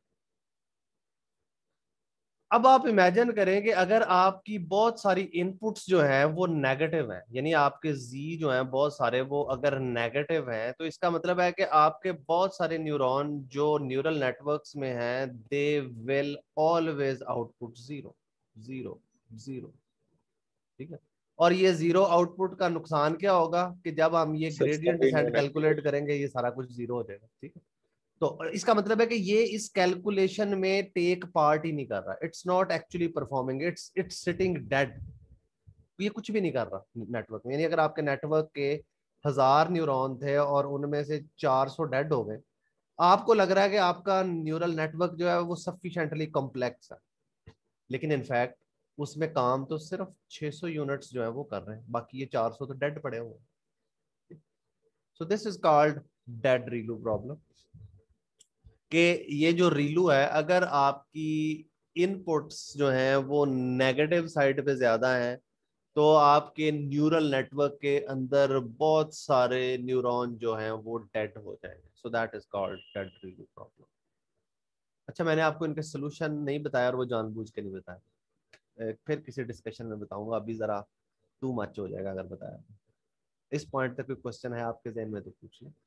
अब आप इमेजिन करें कि अगर आपकी बहुत सारी इनपुट्स जो हैं वो नेगेटिव हैं, यानी आपके जी जो हैं बहुत सारे वो अगर नेगेटिव हैं, तो इसका मतलब है कि आपके बहुत सारे न्यूरॉन जो न्यूरल नेटवर्क्स में हैं they will always output zero zero zero. ठीक है, और ये जीरो आउटपुट का नुकसान क्या होगा कि जब हम ये ग्रेडियंट डिसेंट कैलकुलेट करेंगे ये सारा कुछ जीरो हो जाएगा। ठीक है, तो इसका मतलब है कि ये इस कैलकुलेशन में टेक पार्ट ही नहीं कर रहा, it's not actually performing, it's it's sitting dead, ये कुछ भी नहीं कर रहा नेटवर्क में। यानी अगर आपके नेटवर्क के हजार न्यूरॉन थे और उनमें से चार सौ डेड हो गए, आपको लग रहा है कि आपका न्यूरल नेटवर्क जो है वो सफिशिएंटली कॉम्प्लेक्स है, लेकिन इनफैक्ट उसमें काम तो सिर्फ छह सौ यूनिट्स जो है वो कर रहे हैं, बाकी ये चार सौ तो डेड पड़े हुए हैं। So this is called dead ReLU problem, कि ये जो रीलू है अगर आपकी इनपुट्स जो हैं वो नेगेटिव साइड पे ज्यादा हैं तो आपके न्यूरल नेटवर्क के अंदर बहुत सारे न्यूरॉन जो हैं वो डेड हो जाएंगे। So that is called dead ReLU problem. अच्छा, मैंने आपको इनके सोल्यूशन नहीं बताया और वो जानबूझ के नहीं बताया, फिर किसी डिस्कशन में बताऊंगा, अभी जरा टू मच हो जाएगा अगर बताया। इस पॉइंट तक कोई क्वेश्चन है आपके ज़हन में तो पूछ लें।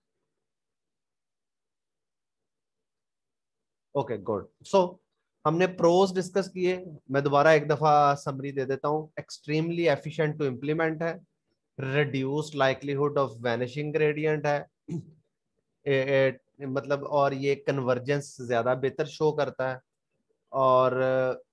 Okay, good. सो हमने प्रोज डिस्कस किए, मैं दोबारा एक दफा समरी दे देता हूँ। एक्सट्रीमली एफिशिएंट टू इम्प्लीमेंट है, reduced likelihood of vanishing gradient है, ए, ए, मतलब और ये कन्वर्जेंस ज्यादा बेहतर शो करता है, और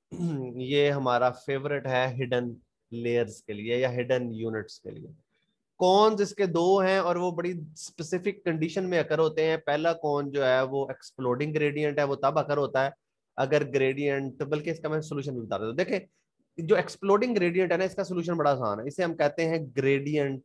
ये हमारा फेवरेट है हिडन लेयर्स के लिए या हिडन यूनिट्स के लिए। कौन इसके दो हैं और वो बड़ी स्पेसिफिक कंडीशन में अकर होते हैं। पहला कौन जो है वो एक्सप्लोडिंग ग्रेडियंट है, वो तब अकर होता है अगर ग्रेडियंट, बल्कि इसका मैं सोल्यूशन भी बता देता हूं। देखें जो एक्सप्लोडिंग ग्रेडियंट है ना, इसका सोल्यूशन बड़ा आसान है। इसे हम कहते हैं ग्रेडियंट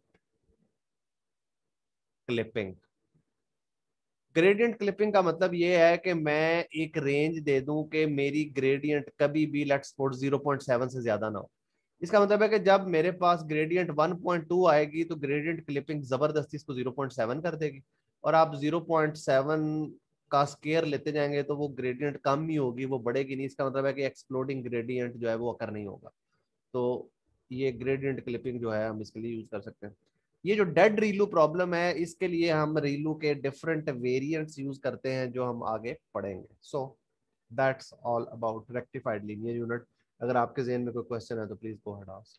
क्लिपिंग। ग्रेडियंट क्लिपिंग का मतलब ये है कि मैं एक रेंज दे दूं कि मेरी ग्रेडियंट कभी भी let's suppose zero point seven से ज्यादा ना हो। इसका मतलब है कि जब मेरे पास ग्रेडियंट वन पॉइंट टू आएगी तो ग्रेडियंट क्लिपिंग जबरदस्ती इसको ज़ीरो पॉइंट सेवन कर देगी, और आप ज़ीरो पॉइंट सेवन का स्केयर लेते जाएंगे तो वो ग्रेडियंट कम ही होगी, वो बढ़ेगी नहीं। इसका मतलब है कि एक्सप्लोडिंग ग्रेडियंट जो है वो अकर नहीं होगा। तो ये ग्रेडियंट क्लिपिंग जो है हम इसके लिए यूज कर सकते हैं। ये जो डेड रीलू प्रॉब्लम है, इसके लिए हम रीलू के डिफरेंट वेरिएंट्स यूज करते हैं जो हम आगे पढ़ेंगे। So that's all about rectified linear unit. अगर आपके ज़हन में कोई क्वेश्चन है तो please go ahead ask.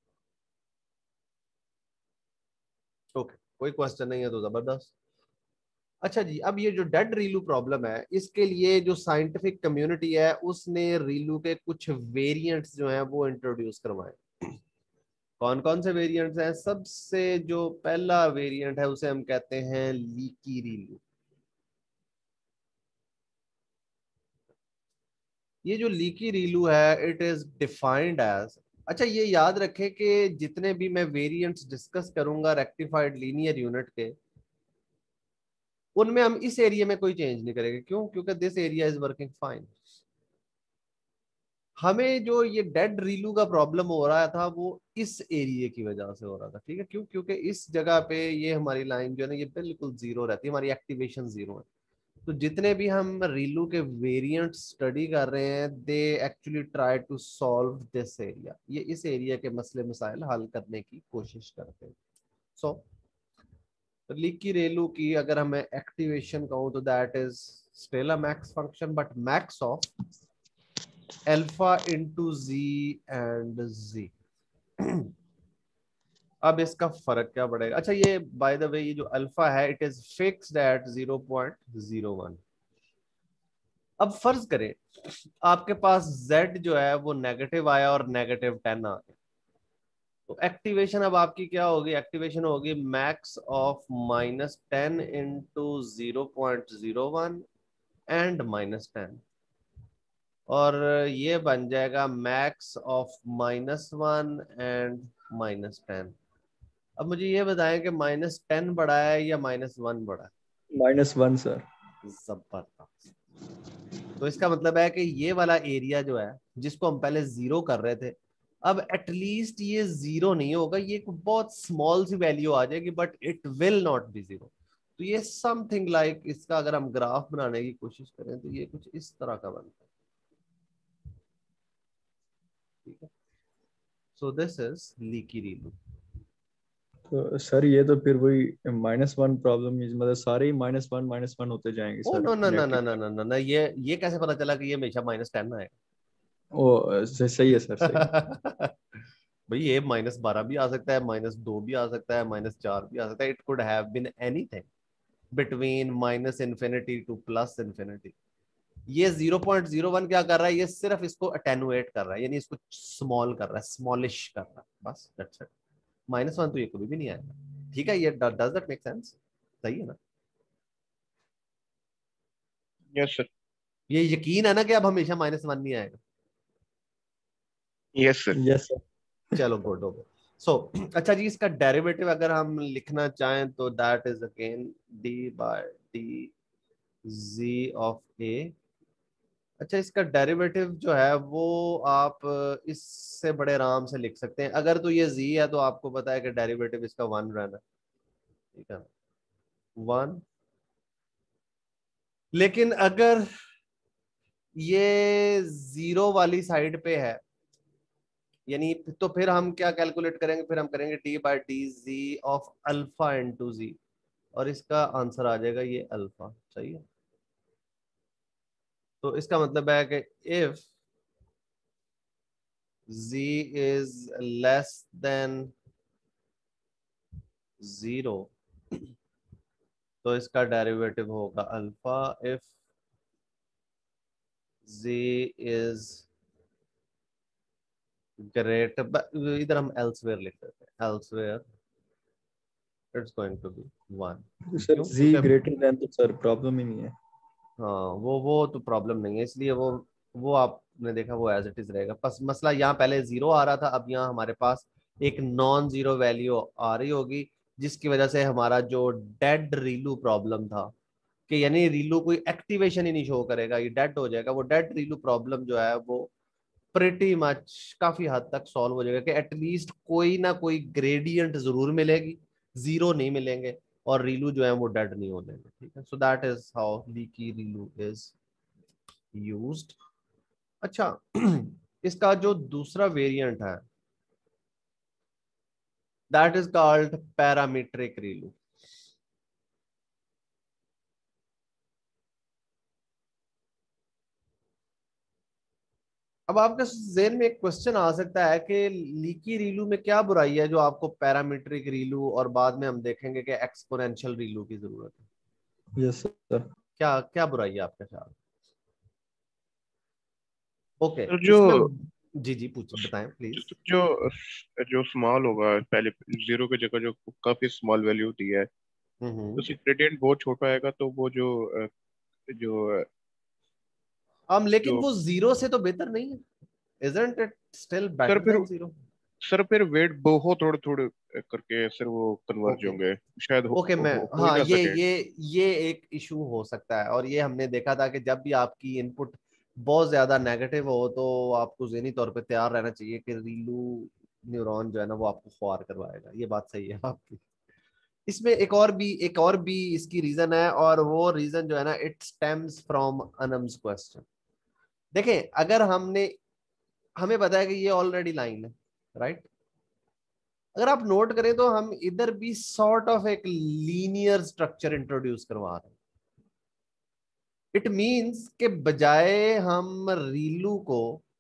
Okay, कोई क्वेश्चन नहीं है तो जबरदस्त। अच्छा जी, अब ये जो डेड रीलू प्रॉब्लम है, इसके लिए जो साइंटिफिक कम्युनिटी है उसने रीलू के कुछ वेरिएंट्स जो हैं वो इंट्रोड्यूस करवाए। कौन कौन से वेरिएंट्स हैं? सबसे जो पहला वेरिएंट है उसे हम कहते हैं लीकी रीलू। ये जो लीकी रीलू है इट इज डिफाइंड एज, अच्छा ये याद रखें कि जितने भी मैं वेरिएंट्स डिस्कस करूंगा रेक्टिफाइड लीनियर यूनिट के, उनमें हम इस एरिया में कोई चेंज नहीं करेंगे। क्यों? क्योंकि this area is working fine. हमें जो ये डेड रीलू का प्रॉब्लम हो रहा था वो इस एरिया की वजह से हो रहा था, ठीक है। क्यों? क्योंकि इस जगह पे ये हमारी लाइन जो है ना ये बिल्कुल जीरो रहती है, हमारी एक्टिवेशन जीरो है। तो जितने भी हम रीलू के वेरिएंट स्टडी कर रहे हैं they actually try to solve this area, ये इस एरिया के मसले मसाइल हल करने की कोशिश करते हैं। सो so, लीकी रेलू की अगर हमें एक्टिवेशन कहूँ तो that is still a max function but max of alpha into g and g. अब इसका फर्क क्या पड़ेगा? अच्छा ये बाय द वे ये जो अल्फा है it is fixed at zero point zero one. अब फर्ज करें आपके पास z जो है वो नेगेटिव आया और नेगेटिव टेन आ गया, तो एक्टिवेशन अब आपकी क्या होगी? एक्टिवेशन होगी max of minus ten into zero point zero one and minus ten, और ये बन जाएगा max of minus one and minus ten. अब मुझे ये बताएं कि माइनस टेन बड़ा है या माइनस वन बड़ा है? Minus one sir. जबरदस्त। तो इसका मतलब है कि ये वाला एरिया जो है जिसको हम पहले जीरो कर रहे थे, अब एटलीस्ट ये जीरो नहीं होगा, ये एक बहुत स्मॉल सी वैल्यू आ जाएगी but it will not be zero. तो ये समथिंग लाइक like, इसका अगर हम ग्राफ बनाने की कोशिश करें तो ये कुछ इस तरह का बनता है, ठीक है। So this is leaky ReLU. तो सर ये तो फिर वही माइनस वन प्रॉब्लम, मतलब सारे ही माइनस वन माइनस वन होते जाएंगे oh sir. No no no no no rectify no no ये ये कैसे पता चला कि ये हमेशा माइनस टेन आएगा? ओ स- सही है सर, सही। भाई ये माइनस बारह भी आ सकता है, माइनस दो भी आ सकता है, माइनस चार भी आ सकता है। It could have been anything between minus infinity to plus infinity. ये ज़ीरो पॉइंट ज़ीरो वन क्या कर रहा है? ये सिर्फ इसको अटेनुएट कर रहा है, यानी इसको स्मॉल कर रहा है, स्मॉलिश कर रहा है, बस दैट्स इट। माइनस वन तो ये कभी भी नहीं आएगा, ठीक है। ये डज दैट मेक सेंस? सही है ना? Yes sir. ये यकीन है ना कि अब हमेशा माइनस वन नहीं आएगा? Yes sir. Yes sir. चलो गुड हो गया। सो अच्छा जी, इसका डेरिवेटिव अगर हम लिखना चाहें तो that is again d by d g of a. अच्छा इसका डेरिवेटिव जो है वो आप इससे बड़े आराम से लिख सकते हैं। अगर तो ये जी है तो आपको पता है कि डेरिवेटिव इसका वन रहना, ठीक है, वन। लेकिन अगर ये जीरो वाली साइड पे है, यानी तो फिर हम क्या कैलकुलेट करेंगे? फिर हम करेंगे d by d g of alpha into g, और इसका आंसर आ जाएगा ये अल्फा। सही है। तो इसका मतलब है कि if z is less than zero तो इसका डेरिवेटिव होगा alpha. If z is great, इधर हम एल्सवेयर लिख देते हैं, elsewhere it's going to be one. Sir z greater than तो सर प्रॉब्लम ही नहीं है। हाँ वो वो तो प्रॉब्लम नहीं है, इसलिए वो वो आपने देखा वो एज इट इज रहेगा। बस मसला यहाँ पहले जीरो आ रहा था, अब यहाँ हमारे पास एक नॉन जीरो वैल्यू आ रही होगी, जिसकी वजह से हमारा जो डेड रीलू प्रॉब्लम था कि यानी रीलू कोई एक्टिवेशन ही नहीं शो करेगा, ये डेड हो जाएगा, वो डेड रीलू प्रॉब्लम जो है वो प्रिटी मच काफी हद तक सॉल्व हो जाएगा कि एटलीस्ट कोई ना कोई ग्रेडियंट जरूर मिलेगी, जीरो नहीं मिलेंगे और रीलू जो है वो डेड नहीं हो जाएंगे। ठीक है, so that is how leaky ReLU is used. अच्छा इसका जो दूसरा वेरिएंट है that is called parametric ReLU. अब आपके ज़हन में एक क्वेश्चन आ सकता है कि लीकी रीलू में क्या बुराई है जो आपको पैरामीट्रिक रीलू और बाद में हम देखेंगे कि एक्सपोनेंशियल रीलू की जरूरत है। Yes sir. क्या क्या बुराई है आपके ख्याल? ओके सर जो इसमें जी जी पूछ बताएं प्लीज। जो जो स्मॉल होगा, पहले जीरो की जगह जो काफी स्मॉल वैल्यू होती है, तो उसकी ग्रेडियंट बहुत छोटा आएगा, तो वो जो जो हम लेकिन जो वो जीरो से तो बेहतर नहीं है, isn't it still sir better फिर than zero? सर फिर वेट बहुत थोड़े थोड़े करके सर वो कन्वर्ज Okay. होंगे, शायद हो, ओके okay, मैं हो, हो ही हाँ ना ये सके। ये ये एक इशू हो सकता है, और ये हमने देखा था कि जब भी आपकी इनपुट बहुत ज्यादा नेगेटिव हो तो आपको ज़हनी तौर पे तैयार रहना चाहिए कि रीलू न्यूरॉन जो है ना वो आपको ख्वार करवाएगा। ये बात सही है आपकी। इसमें एक और भी एक और भी इसकी रीजन है, और वो रीजन जो है ना इट स्टेम्स फ्रॉम अनम्स क्वेश्चन। देखें अगर हमने हमें पता है कि ये ऑलरेडी लाइन है, राइट? अगर आप नोट करें तो हम इधर भी सॉर्ट ऑफ एक लीनियर स्ट्रक्चर इंट्रोड्यूस करवा रहे हैं। इट मींस के बजाय हम रीलू को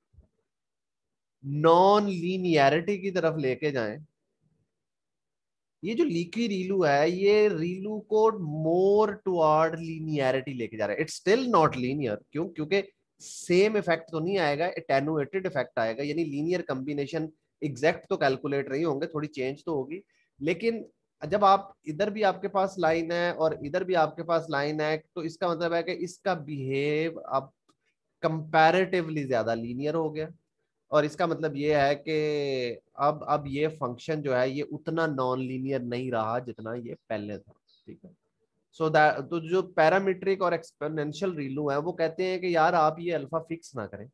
नॉन लीनियरिटी की तरफ लेके जाएं, ये जो लीकी रीलू है ये रीलू को मोर टुवर्ड लीनियरिटी लेके जा रहा है। इट्स स्टिल नॉट लीनियर, क्यों? क्योंकि सेम इफेक्ट तो नहीं आएगा, एटेनुएटेड इफेक्ट आएगा, यानी लीनियर कॉम्बिनेशन एग्जैक्ट तो कैलकुलेट नहीं होंगे, थोड़ी चेंज तो होगी। लेकिन जब आप इधर भी आपके पास लाइन है और इधर भी आपके पास लाइन है, तो इसका मतलब है कि इसका बिहेव अब कंपैरेटिवली ज्यादा लीनियर हो गया, और इसका मतलब ये है कि अब अब ये फंक्शन जो है ये उतना नॉन लीनियर नहीं रहा जितना ये पहले था। ठीक है, सो दैट तो जो पैरामीट्रिक और एक्सपोनेंशियल रीलू है वो कहते हैं कि यार आप ये अल्फा फिक्स ना करें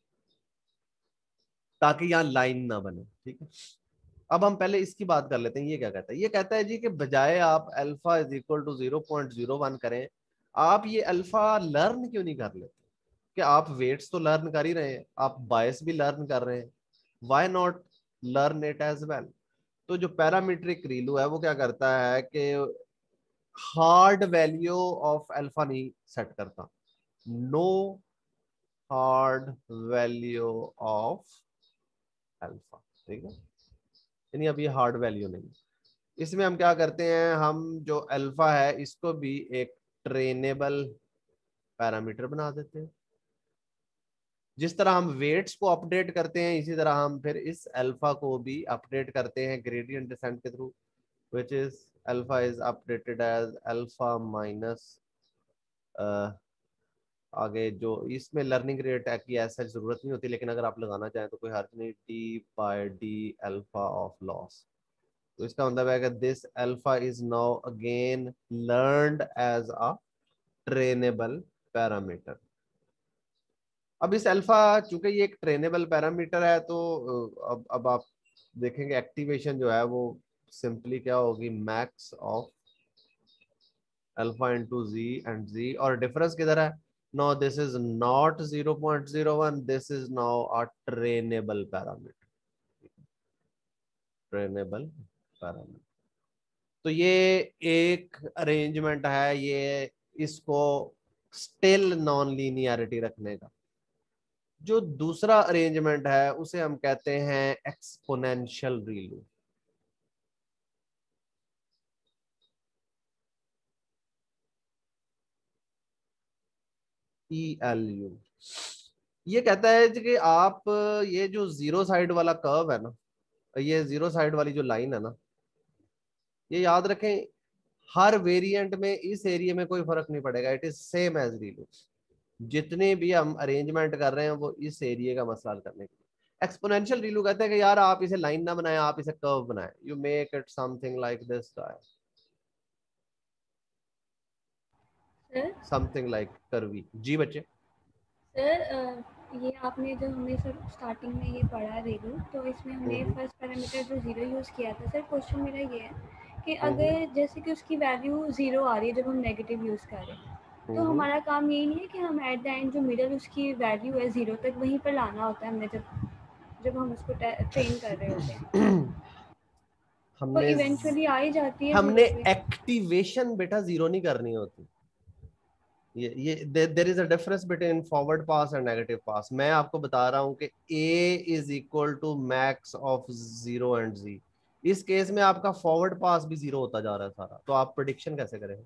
ताकि यहाँ लाइन ना बने। ठीक है, अब हम पहले इसकी बात कर लेते हैं। ये क्या कहता है? ये कहता है जी कि बजाय आप alpha is equal to zero point zero one करें, आप ये अल्फा लर्न क्यों नहीं कर लेते? कि आप वेट्स तो लर्न कर ही रहे हैं, आप बायस भी लर्न कर रहे हैं, why not learn it as well? तो जो पैरामीट्रिक रीलू है वो क्या करता है कि हार्ड वैल्यू ऑफ अल्फा नहीं सेट करता, no hard value of alpha. ठीक है, यानी अब ये हार्ड वैल्यू नहीं। इसमें हम क्या करते हैं, हम जो अल्फा है इसको भी एक ट्रेनेबल पैरामीटर बना देते हैं। जिस तरह हम वेट्स को अपडेट करते हैं इसी तरह हम फिर इस अल्फा को भी अपडेट करते हैं ग्रेडियंट डिसेंट के थ्रू, which is alpha is updated as alpha minus आगे जो इसमें लर्निंग रेट की ऐसा जरूरत नहीं होती, लेकिन अगर आप लगाना चाहें तो कोई हर्ज नहीं, d by d alpha of loss. तो इसका मतलब है कि this alpha is now again learned as a trainable parameter. अब इस अल्फा चूंकि ये एक ट्रेनेबल पैरामीटर है तो अब अब आप देखेंगे एक्टिवेशन जो है वो सिंपली क्या होगी, max of alpha into g and जी, और डिफरेंस किधर है? No this is not zero point zero one, this is now a trainable parameter, trainable parameter. तो ये एक अरेंजमेंट है ये इसको स्टिल नॉन लीनियरिटी रखने का। जो दूसरा अरेंजमेंट है उसे हम कहते हैं exponential ReLU. E L U ये कहता है कि आप ये जो जीरो साइड वाला कर्व है ना, ये जीरो साइड वाली जो लाइन है ना, ये याद रखें, हर वेरिएंट में इस एरिया में कोई फर्क नहीं पड़ेगा, it is same as ReLU. जितने भी हम अरेंजमेंट कर रहे हैं वो इस एरिया का मसला हल करने के लिए। एक्सपोनेंशियल रीलू कहते हैं कि यार आप इसे लाइन ना बनाएं, आप इसे कर्व बनाएं, you make it something like this guy, something like curvy. जी बच्चे। सर ये आपने जो हमें सर स्टार्टिंग में ये पढ़ा रेलू, तो इसमें हमने फर्स्ट पैरामीटर जो जीरो यूज़ किया था। सर क्वेश्चन मेरा ये है कि अगर जैसे कि उसकी वैल्यू ज़ीरो आ रही है जब हम नेगेटिव यूज़ कर रहे हैं, तो हमारा काम यही नहीं है कि हम एट द एंड जो मिडल उसकी वैल्यू है ज़ीरो तक वहीं पर लाना होता है हमने, जब जब हम उसको ट्रेन कर रहे होते हैं तो हमने इवेंचुअली आ ही जाती है हमने जीरो पे। एक्टिवेशन बेटा जीरो नहीं करनी होती। ये ये there is a difference between forward pass and negative pass. मैं आपको बता रहा हूं कि a is equal to max of zero and z। इस केस में आपका फॉरवर्ड पास भी जीरो होता जा रहा है सारा, तो आप प्रेडिक्शन कैसे करेंगे?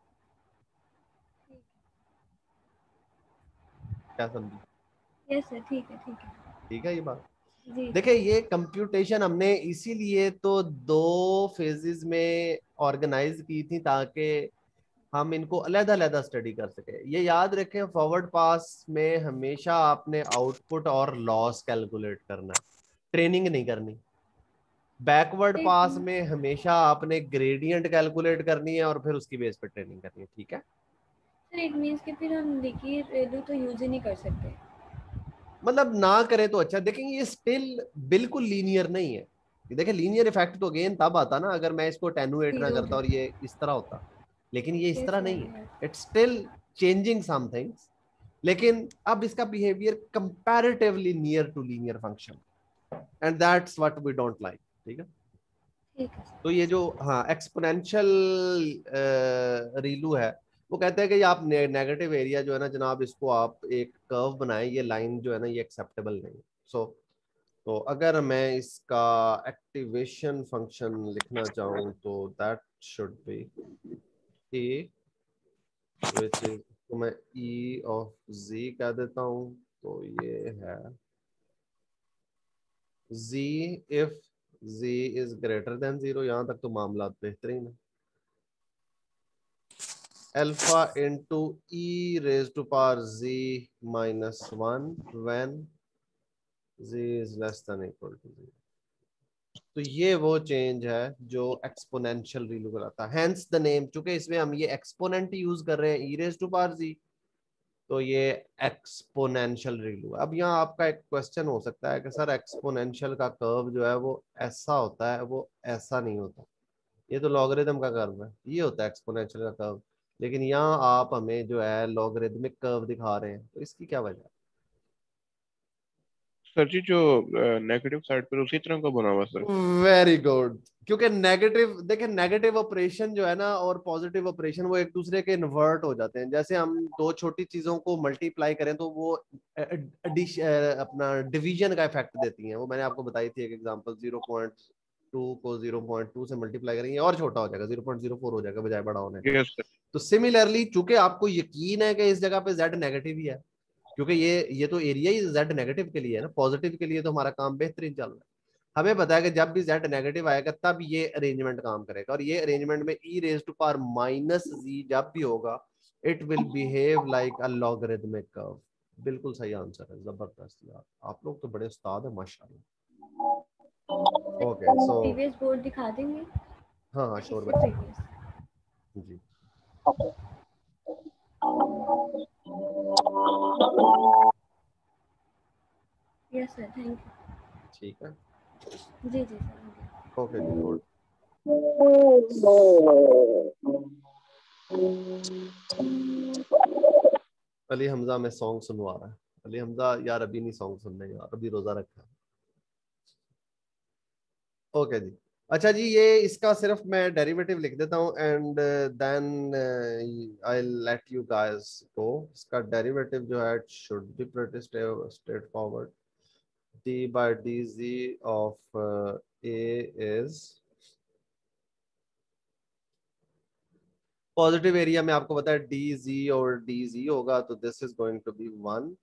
क्या समझी? यस सर, ठीक है ठीक है ठीक है ये बात। जी। देखिए ये कंप्यूटेशन हमने इसीलिए तो दो फेजेस में ऑर्गेनाइज की थी ताकि हम इनको अलग-अलग स्टडी कर सके। ये याद रखें, फॉरवर्ड पास में हमेशा आपने आउटपुट और लॉस कैलकुलेट करना है, ट्रेनिंग नहीं करनी। बैकवर्ड पास में हमेशा आपने ग्रेडियंट कैलकुलेट करनी है और फिर उसकी बेस पे ट्रेनिंग करनी है। ठीक है सर इट मींस कि फिर हम लिखी रेलू तो यूज ही नहीं कर सकते, मतलब ना करें तो अच्छा। देखें ये स्टिल बिल्कुल लीनियर नहीं है। देखिए लीनियर इफेक्ट तो अगेन तब आता ना अगर मैं इसको टेनुएट ना करता और ये इस तरह होता, लेकिन ये इस तरह नहीं है। It's still changing some things, लेकिन अब इसका behaviour comparatively near to linear function, and that's what we don't like. ठीक है ठीक है। तो ये जो हाँ एक्सपोनेंशियल रीलू है, वो कहते हैं कि आप ने, नेगेटिव एरिया जो है ना जनाब, इसको आप एक कर्व बनाएं, ये लाइन जो है ना ये एक्सेप्टेबल नहीं। सो so, तो अगर मैं इसका एक्टिवेशन फंक्शन लिखना चाहूँ तो that should be a, which is, तो मैं ई ऑफ जी कह देता हूँ, तो ये है z if z is greater than zero। यहां तक तो मामला बेहतरीन है। Alpha into e raise to power z minus one when z is less than equal to zero। तो ये वो चेंज है जो एक्सपोनेंशियल रीलू कराता है, हेंस द नेम। चूंकि इसमें हम ये एक्सपोनेंट यूज कर रहे हैं, e raise to power z, तो ये एक्सपोनेंशियल रीलू है। अब यहाँ आपका एक क्वेश्चन हो सकता है कि सर एक्सपोनेंशियल का कर्व जो है वो ऐसा होता है, वो ऐसा नहीं होता। ये तो लॉगरिथम का कर्व है, ये होता है एक्सपोनेंशियल का कर्व, लेकिन यहाँ आप हमें जो है लॉगरिथमिक कर्व दिखा रहे हैं, तो इसकी क्या वजह है? सर जी जो नेगेटिव साइड पर उसी तरह का बना हुआ सर। Very good. क्योंकि नेगेटिव, देखिए नेगेटिव ऑपरेशन जो है ना और पॉजिटिव ऑपरेशन वो एक दूसरे के इन्वर्ट हो जाते हैं। जैसे हम दो छोटी चीजों को मल्टीप्लाई करें तो वो एडिश अपना डिवीजन का इफेक्ट देती हैं। वो मैंने आपको बताई थी एक एग्जांपल, ज़ीरो पॉइंट टू को ज़ीरो पॉइंट टू से मल्टीप्लाई करेंगे और छोटा हो जाएगा, ज़ीरो पॉइंट ज़ीरो फोर हो जाएगा बजाय बड़ा होने का। Yes sir. तो सिमिलरली चूंकि आपको यकीन है कि इस जगह पे z नेगेटिव ही है, क्योंकि ये ये तो एरिया ही z नेगेटिव के लिए है ना, पॉजिटिव के लिए तो हमारा काम बेहतरीन चल रहा है। हमें पता है कि जब भी z नेगेटिव आएगा तब ये अरेंजमेंट काम करेगा, और ये अरेंजमेंट में e raise to power minus z जब भी होगा it will behave like a logarithmic curve. बिल्कुल सही आंसर है, जबरदस्त यार, आप लोग तो बड़े उस्ताद हैं माशाल्लाह। ओके सो प्रीवियस बोर्ड दिखा देंगे? हाँ हाँ श्योर बच्चे जी। Yes sir, thank you. ठीक है जी जी सर। ओके जी गुड। अली हमजा में सॉन्ग सुनवा रहा है। अली हमजा यार अभी नहीं सॉन्ग सुनने यार, अभी रोजा रखा है। ओके जी। अच्छा जी, ये इसका सिर्फ मैं डेरिवेटिव लिख देता हूँ and then I let you guys go. इसका डेरिवेटिव जो है should be pretty straightforward. d by dz of uh, a is positive area में आपको पता है dz और dz होगा, तो this is going to be one.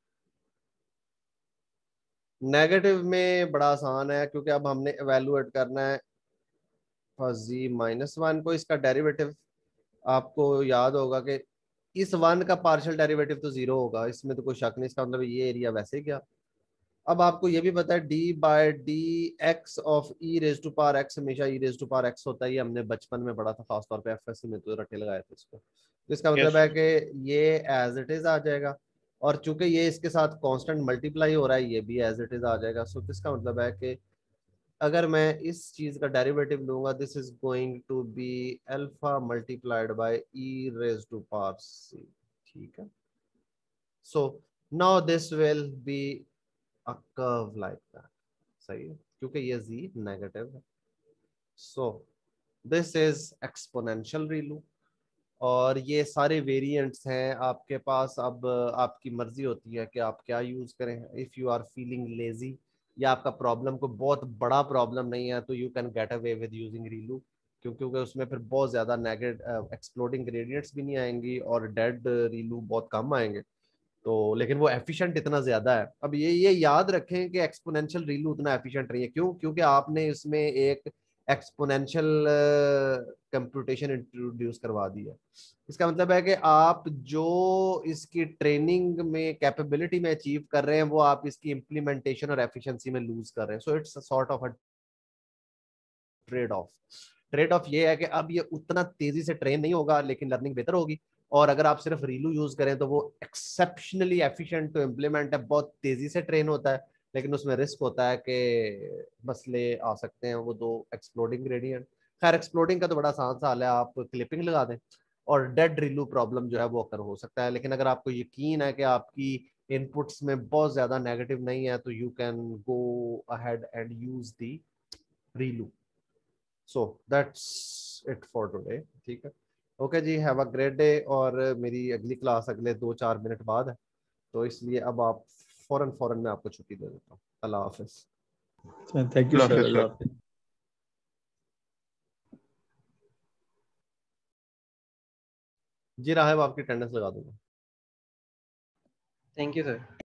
Negative में बड़ा आसान है क्योंकि अब हमने एवेलुएट करना है अल्फा जी माइनस वन को इसका डेरिवेटिव आपको याद होगा कि इस वन का पार्शियल डेरिवेटिव तो जीरो होगा, इसमें तो कोई शक नहीं, इसका मतलब ये एरिया वैसे ही गया। अब आपको ये भी पता है d by d x of e raise to power x हमेशा e raise to power x होता है, ये हमने बचपन में पढ़ा था खासतौर पे एफएससी में, तो रटे लगाए थे इसको। तो इसका मतलब yes, है कि ये एज इट इज आ जाएगा, और चूंकि ये इसके साथ कांस्टेंट मल्टीप्लाई हो रहा है ये भी एज इट इज आ जाएगा। सो so, इसका मतलब है कि अगर मैं इस चीज का डेरिवेटिव लूंगा, this is going to be alpha multiplied by e raise to power c, ठीक है। So now this will be a curve like that, सही है, क्योंकि ये z नेगेटिव है। So this is exponential ReLU, और ये सारे वेरिएंट्स हैं आपके पास। अब आपकी मर्जी होती है कि आप क्या यूज करें। If you are feeling lazy या आपका प्रॉब्लम को बहुत बड़ा प्रॉब्लम नहीं है, तो you can get away with using ReLU, क्योंकि उसमें फिर बहुत ज्यादा नेगेटिव एक्सप्लोडिंग ग्रेडियंट्स भी नहीं आएंगी और डेड रीलू बहुत कम आएंगे। तो लेकिन वो एफिशिएंट इतना ज्यादा है। अब ये ये याद रखें कि एक्सपोनेंशियल रीलू उतना एफिशिएंट नहीं है। क्यों? क्योंकि आपने इसमें एक एक्सपोनेंशियल कंप्यूटेशन इंट्रोड्यूस करवा दी है। इसका मतलब है कि आप जो इसकी ट्रेनिंग में कैपेबिलिटी में अचीव कर रहे हैं, वो आप इसकी इम्प्लीमेंटेशन और एफिशिएंसी में लूज कर रहे हैं। So it's a sort of a trade off. Trade off ये है कि अब ये उतना तेजी से ट्रेन नहीं होगा, लेकिन लर्निंग बेहतर होगी। और अगर आप सिर्फ रीलू यूज करें तो वो एक्सेप्शनली एफिशिएंट टू इम्प्लीमेंट है, बहुत तेजी से ट्रेन होता है, लेकिन उसमें रिस्क होता है कि मसले आ सकते हैं, वो दो एक्सप्लोडिंग ग्रेडियंट। खैर एक्सप्लोडिंग का तो बड़ा आसान सा हाल है, आप क्लिपिंग लगा दें, और डेड रीलू प्रॉब्लम जो है वो अकर हो सकता है। लेकिन अगर आपको यकीन है कि आपकी इनपुट्स में बहुत ज्यादा नेगेटिव नहीं है, तो you can go ahead and use the ReLU. So that's it for today, ठीक है। ओके जी, हैव अ ग्रेट डे। और मेरी अगली क्लास अगले दो चार मिनट बाद है, तो इसलिए अब आप फौरन फौरन मैं आपको छुट्टी दे देता हूँ। अल्लाह हाफिज। Thank you sir. अल्लाह हाफिज। जी राहिब, आपकी अटेंडेंस लगा दूंगा। Thank you sir.